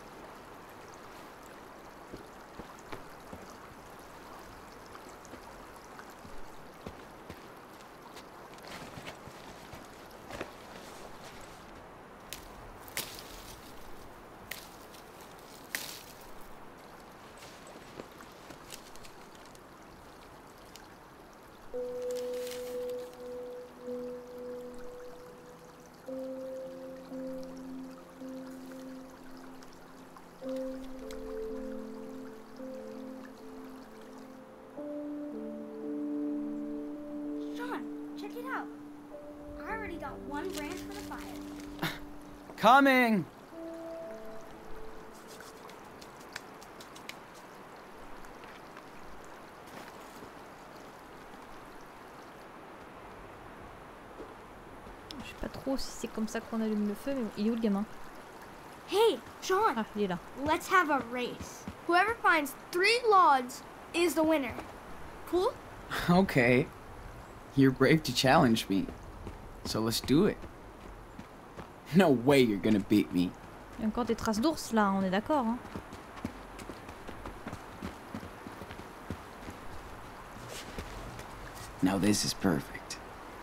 Sean, check it out. I already got one branch for the fire. Coming! Je sais pas trop si c'est comme ça qu'on allume le feu, mais bon, il est où le gamin? Hey, Sean, Ah, il est là. let's have a race. Whoever finds three logs is the winner. Cool? Okay. You're brave to challenge me. So let's do it. No way you're gonna beat me. Il y a encore des traces d'ours là, on est d'accord. Hein. Now this is perfect.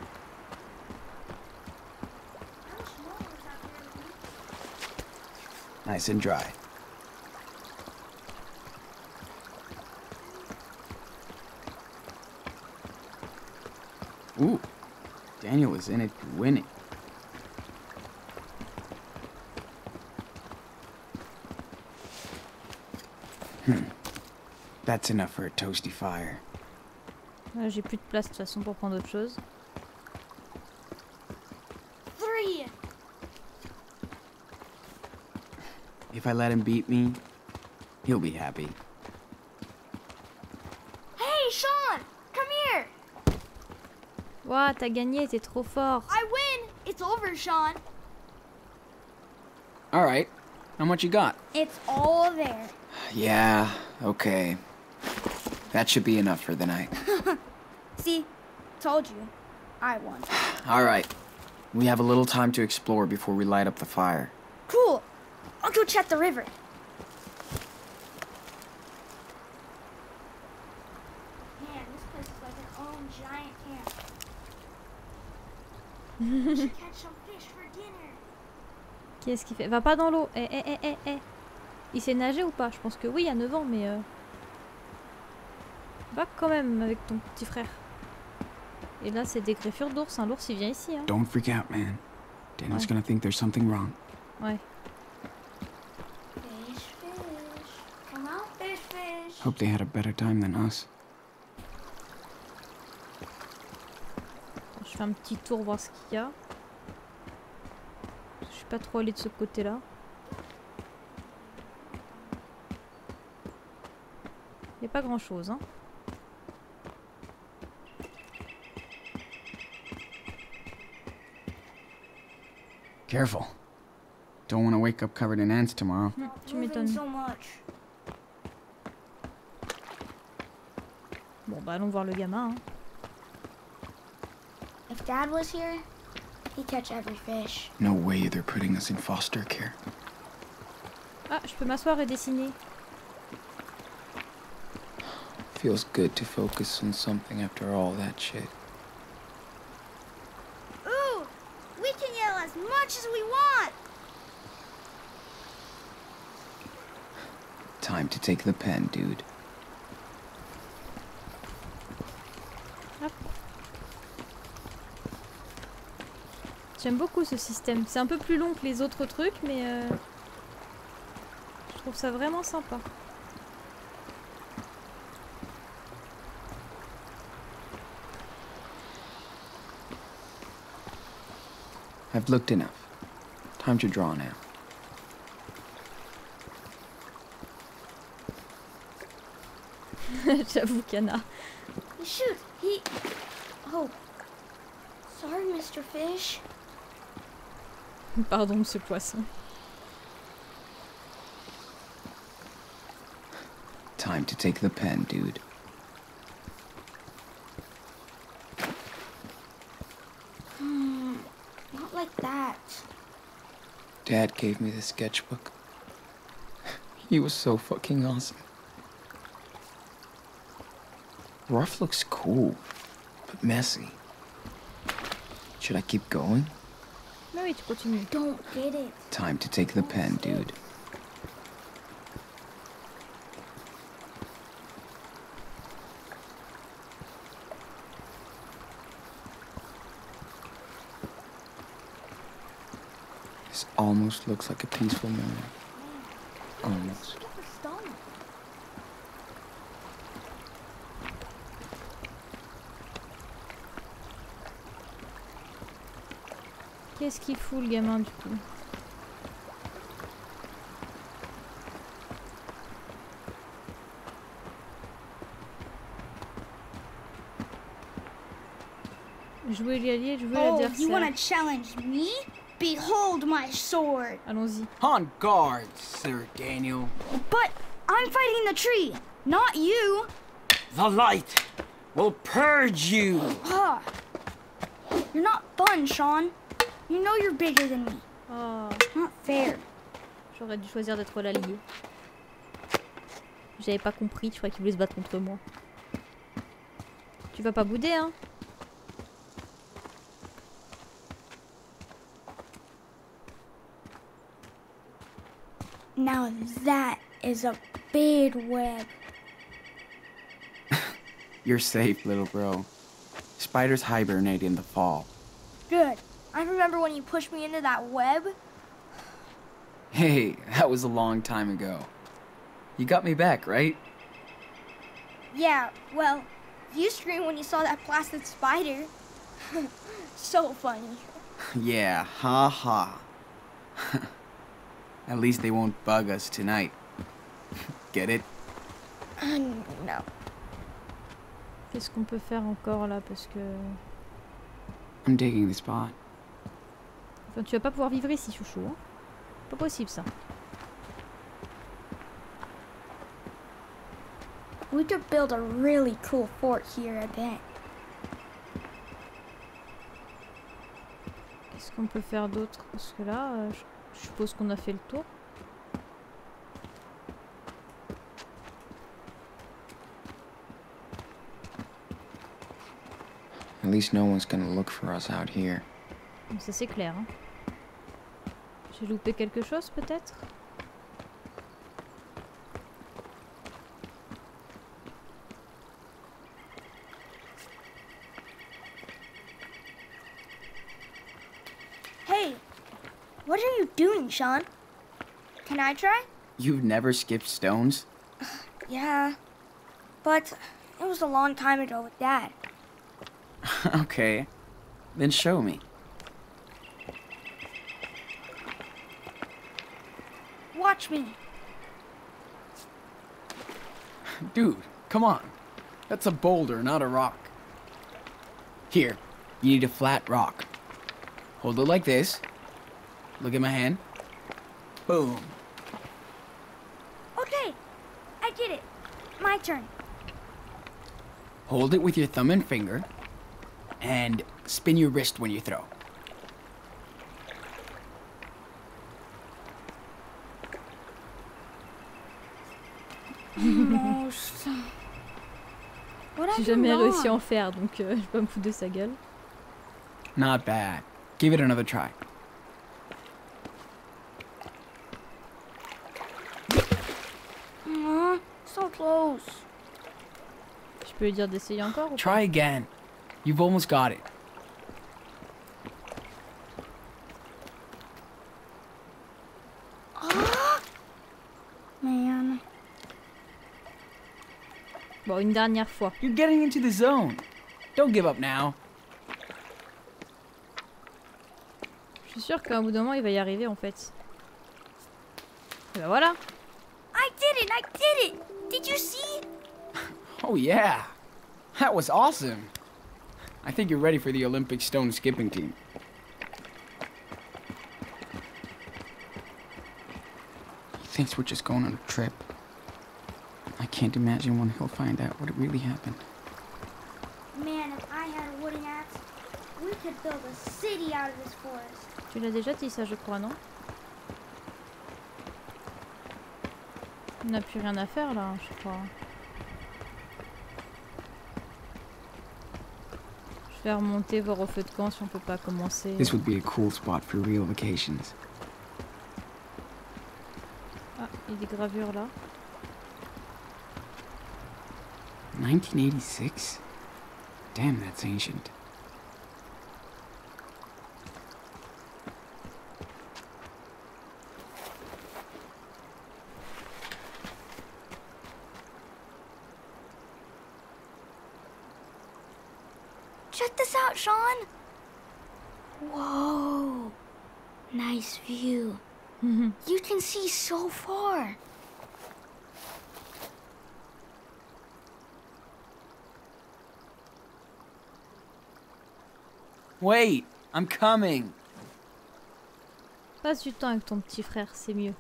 Nice and dry. Ooh, Daniel is in it to win it. Hmm. That's enough for a toasty fire. J'ai plus de place de toute façon pour prendre autre chose. Three. If I let him beat me, he'll be happy. Hey, Sean, come here. Ouah, t'as gagné, t'es trop fort. I win. It's over, Sean. All right, how much you got? It's all there. Yeah, okay. That should be enough for the night. See, told you, I won. All right, we have a little time to explore before we light up the fire. Cool. I'll go check the river. Man, this place is like its own giant camp. We should catch some fish for dinner. Qu'est-ce qu'il fait? Va pas dans l'eau. Eh, eh, eh, eh, eh. Il sait nager ou pas? Je pense que oui, à neuf ans, mais... Euh... Va quand même avec ton petit frère. Et là, c'est des greffures d'ours. Hein. L'ours, il vient ici. Hein. Don't freak out, man. Daniel's Ouais. gonna think there's something wrong. Ouais. Fish, fish. Come out, fish, fish. Hope they had a better time than us. Je fais un petit tour voir ce qu'il y a. Je suis pas trop allée de ce côté-là. Il n'y a pas grand-chose, hein. Careful. Don't want to wake up covered in ants tomorrow. Hmm, tu Moving m'étonnes. so much. Bon, bah allons voir le gamin. Hein. If Dad was here, he'd catch every fish. No way they're putting us in foster care. Ah, je peux m'asseoir et dessiner. Feels good to focus on something after all that shit. Ooh, we can yell as much as we want. Time to take the pen, dude. Hop. J'aime beaucoup ce système. C'est un peu plus long que les autres trucs, mais euh, je trouve ça vraiment sympa. I've looked enough. Time to draw now. J'avoue, Kana. Shoot, he... Oh. Sorry, Mister Fish. Pardon, monsieur Poisson. Time to take the pen, dude. Hmm, not like that. Dad gave me this sketchbook. He was so fucking awesome. Rough looks cool, but messy. Should I keep going? Mais oui, tu continues. Don't get it. Time to take the pen, dude. This almost looks like a peaceful moment. Almost. Qu'est-ce qu'il fout le gamin du coup? Jouer l'allié, jouer Oh, you l'adversaire. want to challenge me? Behold my sword. Allons-y. On guard, Sir Daniel. But I'm fighting the tree, not you. The light! We'll purge you. Ah, you're not fun, Sean. You know you're bigger than me. Oh, Not fair. j'aurais dû choisir d'être l'allié. J'avais pas compris, je croyais qu'il voulait se battre contre moi. Tu vas pas bouder, hein? Now that is a big web. You're safe, little bro. Spiders hibernate in the fall. Good. I remember when you pushed me into that web. Hey, that was a long time ago. You got me back, right? Yeah, well, you screamed when you saw that plastic spider. So funny. Yeah, ha ha. At least they won't bug us tonight. Get it? Uh, no. Qu'est-ce qu'on peut faire encore là? Parce que... I'm digging the spot. Enfin, tu vas pas pouvoir vivre ici, chouchou. Hein? Pas possible ça. We could build a really cool fort here, I bet. Qu'est-ce qu'on peut faire d'autre? Parce que là, euh, je, je suppose qu'on a fait le tour. At least no one's gonna look for us out here. Ça c'est clair. Hein. J'ai loupé quelque chose peut-être? Hey, what are you doing, Sean? Can I try? You've never skipped stones? Yeah, but it was a long time ago with Dad. Okay, then show me. Watch me. Dude, come on. That's a boulder, not a rock. Here, you need a flat rock. Hold it like this. Look at my hand. Boom. Okay, I get it. My turn. Hold it with your thumb and finger. And spin your wrist when you throw. Almost. What J'ai I do jamais wrong? réussi à en faire, donc euh, je vais pas me foutre de sa gueule. Not bad. Give it another try. Aw, so close. Je peux lui dire d'essayer encore ou pas? Try again. You've almost got it. Man. Bon, une dernière fois. You're getting into the zone. Don't give up now. Je suis sûre qu'à un bout d'un moment il va y arriver en fait. Et ben voilà. I did it! I did it! Did you see? Oh yeah. That was awesome. I think you're ready for the Olympic stone skipping team. He thinks we're just going on a trip. I can't imagine when he'll find out what really happened. Man, if I had a wooden axe, we could build a city out of this forest. Tu l'as déjà dit ça je crois, non? On n'a plus rien à faire là, je crois. Je vais remonter voir au feu de camp si on peut pas commencer. This would be a cool spot for real vacations. Ah, il y a des gravures là. nineteen eighty-six? Damn, that's ancient. Check this out, Sean. Whoa. Nice view. You can see so far. Wait, I'm coming. Passe du temps avec ton petit frère, c'est mieux.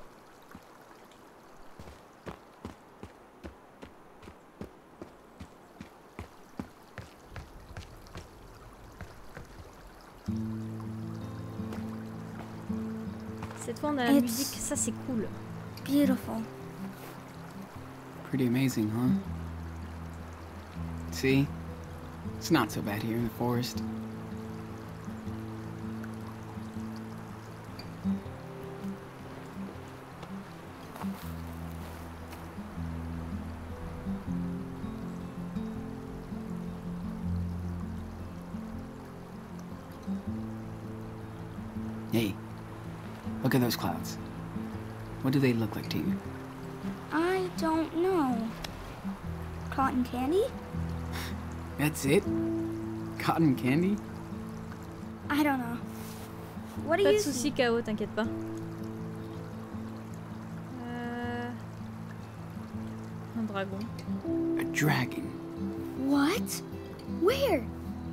Cette fois on a la It's- musique, ça c'est cool. Beautiful. Pretty amazing, huh? See? It's not so bad here in the forest. Hey, look at those clouds. What do they look like to you? I don't know. Cotton candy? That's it? Cotton candy? I don't know. What do Pas de you soucis see? K O, t'inquiète pas. Euh... Un dragon. A dragon. What? Where?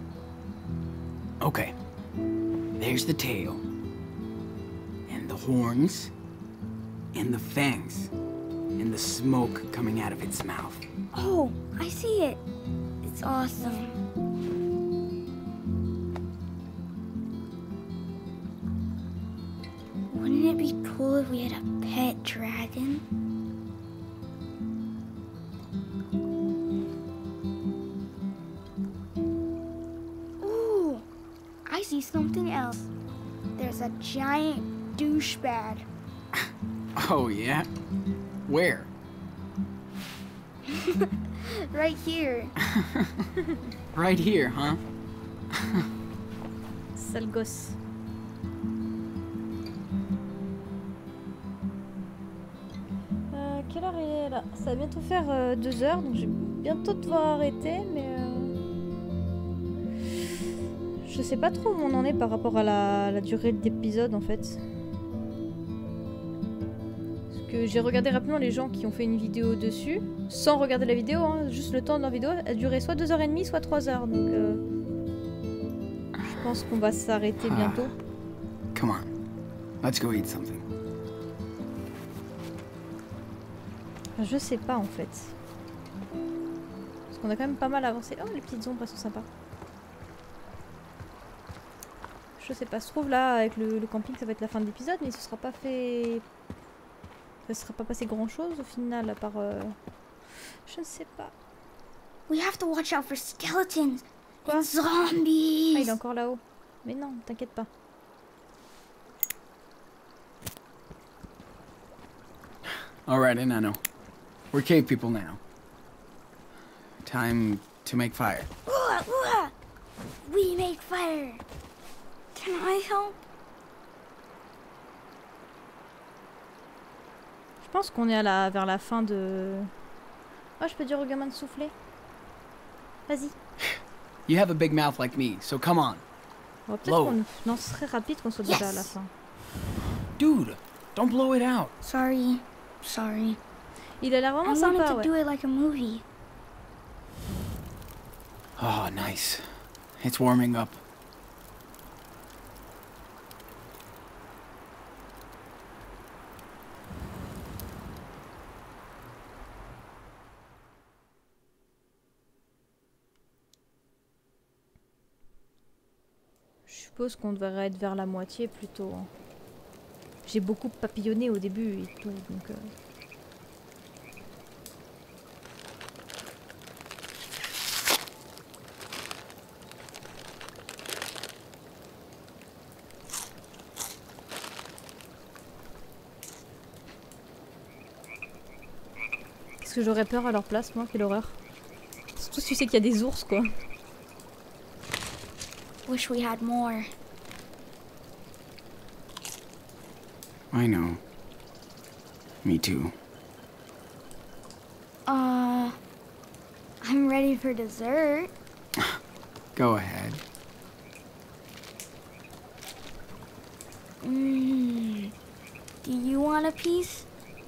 Okay. There's the tail. And the horns. And the fangs. And the smoke coming out of its mouth. Oh, I see it. It's awesome. Wouldn't it be cool if we had a pet dragon? Ooh, I see something else. There's a giant douchebag. Oh, yeah? Where? Right here. Right here, huh? Sale gosse. Euh, quelle heure il est là? Ça va bientôt faire euh, deux heures, donc je vais bientôt devoir arrêter, mais... Euh... Je sais pas trop où on en est par rapport à la, la durée de l'épisode en fait. Parce que j'ai regardé rapidement les gens qui ont fait une vidéo dessus, sans regarder la vidéo, hein, juste le temps de leur vidéo, elle durait soit deux heures trente, soit trois heures, donc... Euh... Je pense qu'on va s'arrêter bientôt. Come on. Let's go eat something. Je sais pas en fait. Parce qu'on a quand même pas mal avancé. Oh, les petites ombres elles sont sympas. Je sais pas, se trouve là avec le, le camping ça va être la fin de l'épisode, mais ce sera pas fait. Ça sera pas passé grand chose au final à part. Euh... Je ne sais pas. We have to watch out for skeletons Quoi? and zombies. Ah, il est encore là-haut. Mais non, t'inquiète pas. Alright, Nano. We're cave people now. Time to make fire. Ooh, ooh, we make fire. Can I help? Je pense qu'on est à la, vers la fin de... Oh, je peux dire au gamin de souffler. Vas-y. You have a big mouth like me, so come on. Oh, peut-être Blow. qu'on... Non, ce serait rapide qu'on soit déjà à la Yes. fin. Dude, don't blow it out. Sorry. Sorry. Il a l'air I vraiment wanted sympa, to ouais. do it like a movie. Oh, nice. It's warming up. Je suppose qu'on devrait être vers la moitié plutôt. hein. J'ai beaucoup papillonné au début et tout, donc... Euh... Qu'est-ce que j'aurais peur à leur place, moi? Quelle horreur. Surtout si tu sais qu'il y a des ours, quoi. Wish we had more. I know. Me too. Uh, I'm ready for dessert. Go ahead. Mmm. Do you want a piece?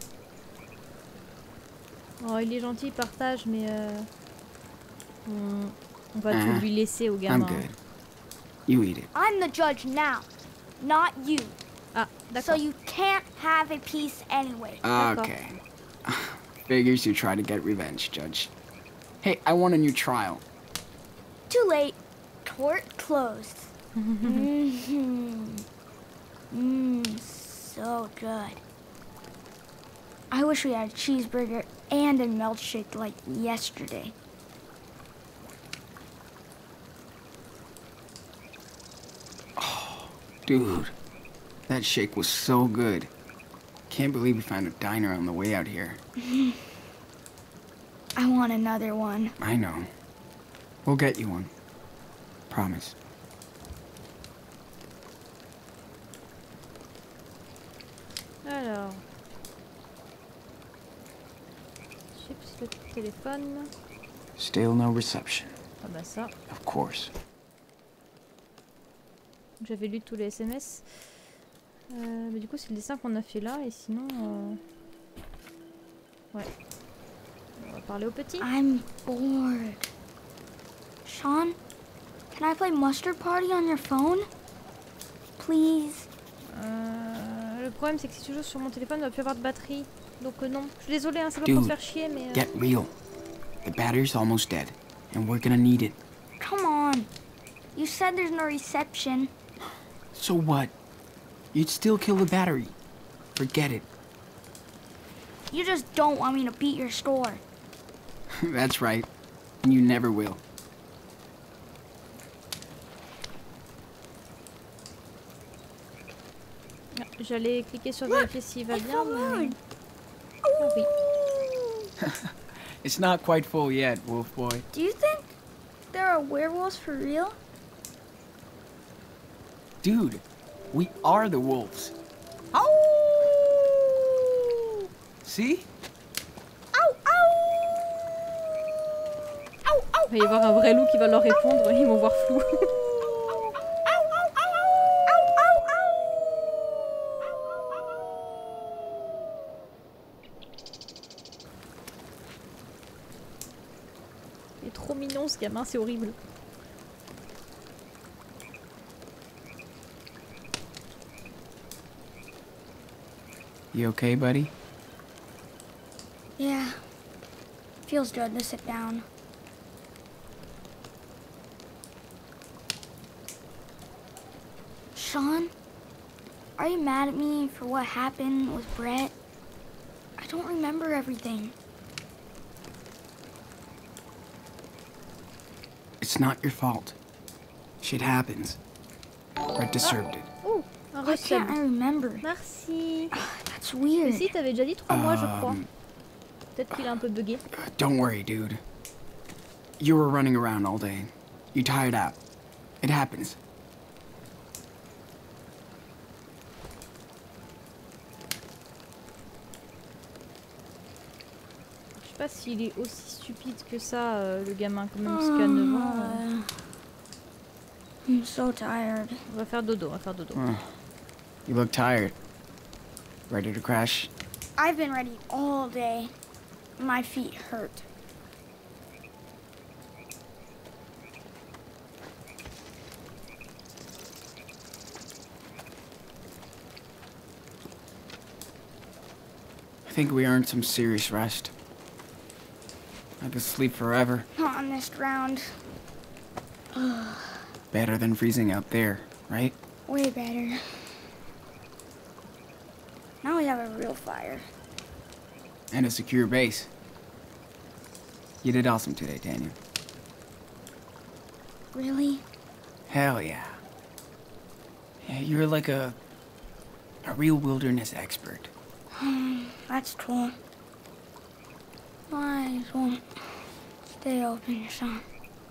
Oh, il est gentil, il partage, mais euh... on... on va Ah, tout lui laisser au I'm gamin. good. You eat it. I'm the judge now, not you. Ah, So d'accord. you can't have a piece anyway. D'accord. Okay. Figures you try to get revenge, Judge. Hey, I want a new trial. Too late. Court closed. Mmm. Mmm, so good. I wish we had a cheeseburger and a milkshake like yesterday. Dude, that shake was so good. Can't believe we found a diner on the way out here. I want another one. I know. We'll get you one. Promise. Alors. Chips, le téléphone. Still no reception. Ah bah ça. Of course. J'avais lu tous les S M S. Euh, mais du coup c'est le dessin qu'on a fait là et sinon... Euh... Ouais. On va parler au petit. I'm bored. Sean, can I play Mustard Party on your phone? Please? Euh, le problème c'est que si tu joues sur mon téléphone, il va plus avoir de batterie. Donc euh, non. Je suis désolée, hein, c'est pas pour te faire chier mais... Euh... Get real. The battery's almost dead, and we're gonna need it. Come on. You said there's no reception. So what? You'd still kill the battery. Forget it. You just don't want me to beat your score. That's right. And you never will. J'allais cliquer sur vérifier s'il va bien, mais... Oh oui. It's not quite full yet, Wolf Boy. Do you think there are werewolves for real? Dude, we are the wolves. Ow! See? Ow, ow! Il va y avoir un vrai loup qui va leur répondre, ils vont voir flou. Il est trop mignon ce gamin, c'est horrible. You okay, buddy? Yeah. Feels good to sit down. Sean, are you mad at me for what happened with Brett? I don't remember everything. It's not your fault. Shit happens. Brett deserved it. Oh, un Why can't I resub. remember? Merci. That's weird. Mais si, t'avais déjà dit trois mois, je crois. Um, Peut-être qu'il a un peu bugué. Don't worry, dude. You were running around all day. You tired out. It happens. Je sais pas s'il est aussi stupide que ça, euh, le gamin, quand même, parce qu'à neuf ans... euh, I'm so tired. On va faire dodo, on va faire dodo. Uh, you look tired. Ready to crash? I've been ready all day. My feet hurt. I think we earned some serious rest. I could sleep forever. Not on this ground. Better than freezing out there, right? Way better. Now we have a real fire. And a secure base. You did awesome today, Daniel. Really? Hell yeah. Yeah, you're like a... a real wilderness expert. That's cool. My eyes won't stay open, Sean.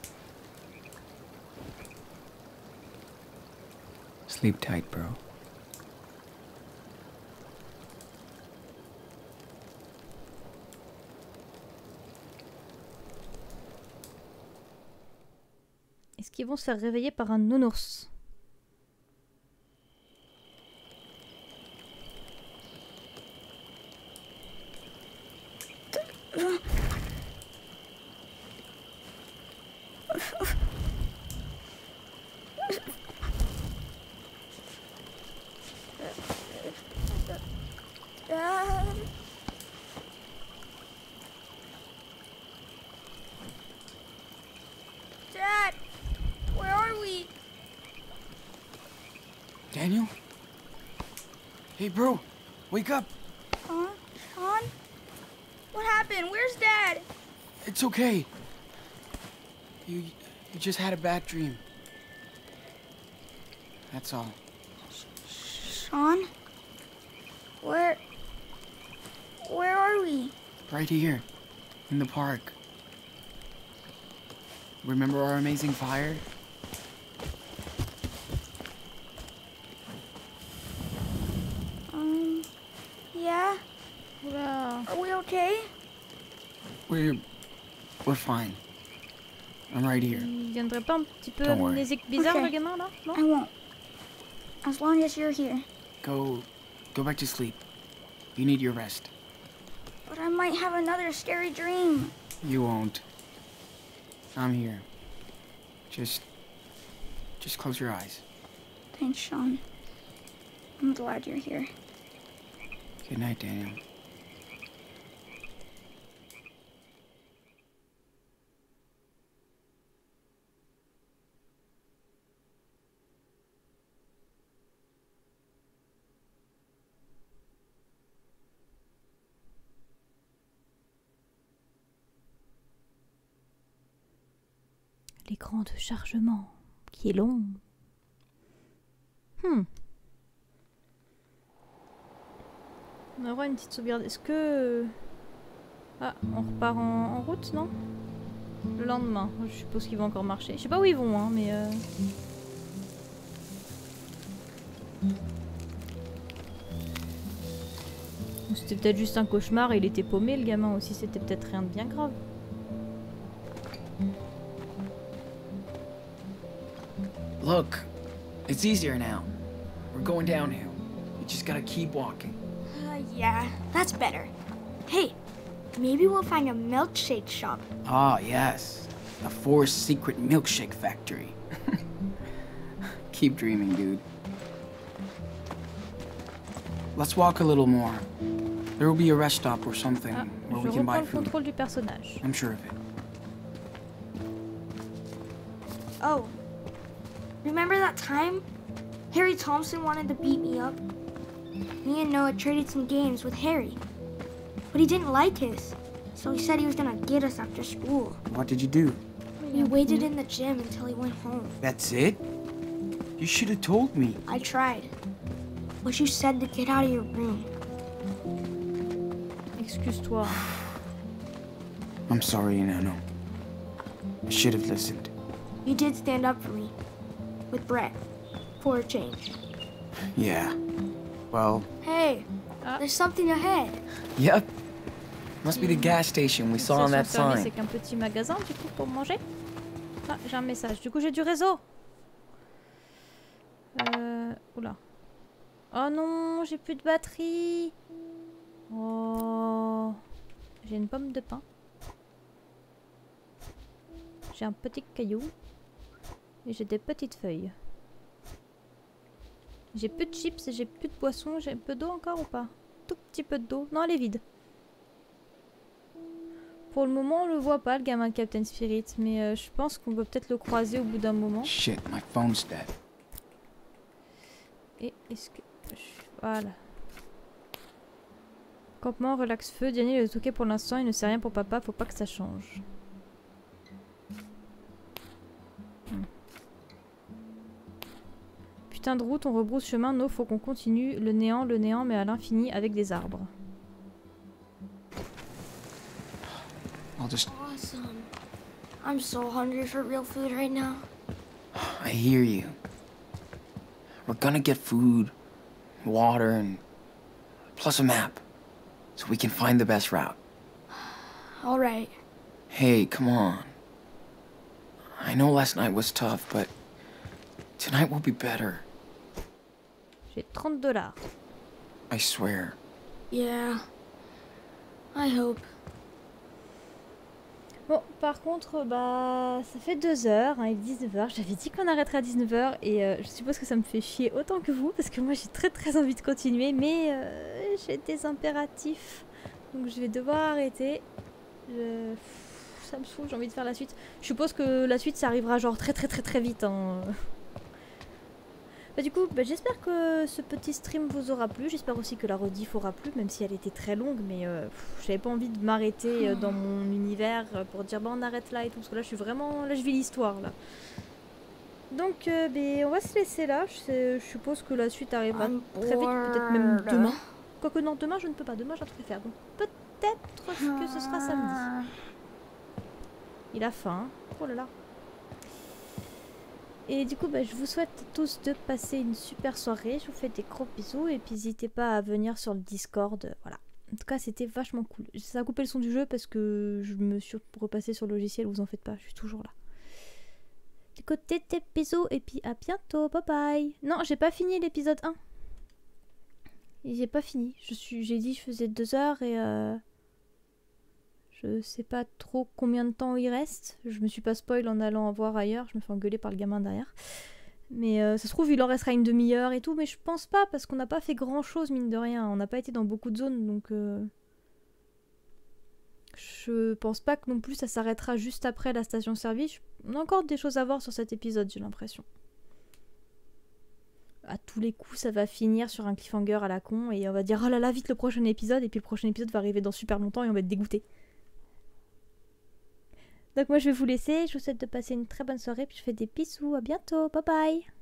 Sleep tight, bro. Est-ce qu'ils vont se faire réveiller par un nounours? Dad. Dad, where are we? Daniel? Hey, bro, wake up. Huh? Sean? What happened? Where's Dad? It's okay. You, you just had a bad dream. That's all. Sean? Where... Where are we? Right here, in the park. Remember our amazing fire? Um... Yeah? Oula. Are we okay? We're... We're fine. I'm right here. Il viendrait pas un petit peu Don't worry. amnésique bizarre Okay. le gamin là? Non? I won't. As long as you're here. Go... Go back to sleep. You need your rest. But I might have another scary dream. You won't. I'm here. Just... Just close your eyes. Thanks, Sean. I'm glad you're here. Good night, Daniel. L'écran de chargement qui est long. Hmm. On aura une petite sauvegarde. Est-ce que... Ah, on repart en, en route, non? Le lendemain. Je suppose qu'ils vont encore marcher. Je sais pas où ils vont, hein, mais... Euh... C'était peut-être juste un cauchemar et il était paumé, le gamin aussi. C'était peut-être rien de bien grave. Look, it's easier now. We're going downhill. You just gotta keep walking. Uh, yeah, that's better. Hey, maybe we'll find a milkshake shop. Ah, yes. The Forest Secret Milkshake Factory. Keep dreaming, dude. Let's walk a little more. There will be a rest stop or something Ah, where je we can buy reprends le food. contrôle du personnage. I'm sure of it. Oh, remember that time? Harry Thompson wanted to beat me up. Me and Noah traded some games with Harry, but he didn't like his, so he said he was gonna get us after school. What did you do? We waited in the gym until he went home. That's it? You should have told me. I tried, but you said to get out of your room. Excuse-toi. I'm sorry, Nano. I should have listened. You did stand up for me, with Brett, for a change. Yeah. Well, Hey, Ah. there's something ahead. yep. Must be the gas station we saw on that Station fermée, sign. c'est qu'un petit magasin du coup pour manger. Ah, j'ai un message. Du coup, j'ai du réseau. Euh... Oula. Oh non, j'ai plus de batterie. Oh. J'ai une pomme de pain. J'ai un petit caillou. Et j'ai des petites feuilles. J'ai plus de chips et j'ai plus de boissons. J'ai un peu d'eau encore ou pas? Tout petit peu d'eau. Non, elle est vide. Pour le moment, on le voit pas, le gamin de Captain Spirit, mais euh, je pense qu'on peut peut-être le croiser au bout d'un moment. Shit, my phone's dead. Et est-ce que... Voilà. Campement, relax feu. Daniel est ok pour l'instant, il ne sait rien pour papa, faut pas que ça change. Hmm. Putain de route, on rebrousse chemin, non, faut qu'on continue. Le néant, le néant, mais à l'infini avec des arbres. I'll just... Awesome. I'm so hungry for real food right now. I hear you. We're gonna get food, water, and... plus a map. So we can find the best route. All right. Hey, come on. I know last night was tough, but... tonight will be better. J'ai trente dollars. I swear. Yeah. I hope. Bon, par contre, bah, ça fait deux heures, hein, il est dix-neuf heures. J'avais dit qu'on arrêterait à dix-neuf heures et euh, je suppose que ça me fait chier autant que vous parce que moi j'ai très très envie de continuer, mais euh, j'ai des impératifs. Donc je vais devoir arrêter. Je... Pff, ça me saoule, j'ai envie de faire la suite. Je suppose que la suite ça arrivera genre très très très très vite. Hein. Bah du coup, bah, j'espère que ce petit stream vous aura plu. J'espère aussi que la rediff aura plu, même si elle était très longue. Mais euh, j'avais pas envie de m'arrêter euh, dans mon univers euh, pour dire bah on arrête là et tout. Parce que là, je suis vraiment... Là, je vis l'histoire, là. Donc, euh, bah, on va se laisser là. Je, sais, je suppose que la suite arrivera très vite, peut-être même demain. Quoique non, demain, je ne peux pas. Demain, j'ai un truc à faire. Donc, peut-être que ce sera samedi. Il a faim. Oh là là. Et du coup, bah, je vous souhaite tous de passer une super soirée. Je vous fais des gros bisous. Et puis, n'hésitez pas à venir sur le Discord. Voilà. En tout cas, c'était vachement cool. Ça a coupé le son du jeu parce que je me suis repassée sur le logiciel. Vous en faites pas, je suis toujours là. Du côté des bisous. Et puis, à bientôt. Bye bye. Non, j'ai pas fini l'épisode un. J'ai pas fini. Je suis, j'ai dit que je faisais deux heures et... Euh... Je sais pas trop combien de temps il reste. Je me suis pas spoil en allant voir ailleurs. Je me fais engueuler par le gamin derrière. Mais euh, ça se trouve, il en restera une demi-heure et tout. Mais je pense pas parce qu'on n'a pas fait grand chose, mine de rien. On n'a pas été dans beaucoup de zones. Donc. Euh... Je pense pas que non plus ça s'arrêtera juste après la station-service. On a encore des choses à voir sur cet épisode, j'ai l'impression. À tous les coups, ça va finir sur un cliffhanger à la con. Et on va dire oh là là, vite le prochain épisode. Et puis le prochain épisode va arriver dans super longtemps et on va être dégoûté. Donc moi je vais vous laisser, je vous souhaite de passer une très bonne soirée, puis je fais des bisous, à bientôt, bye bye.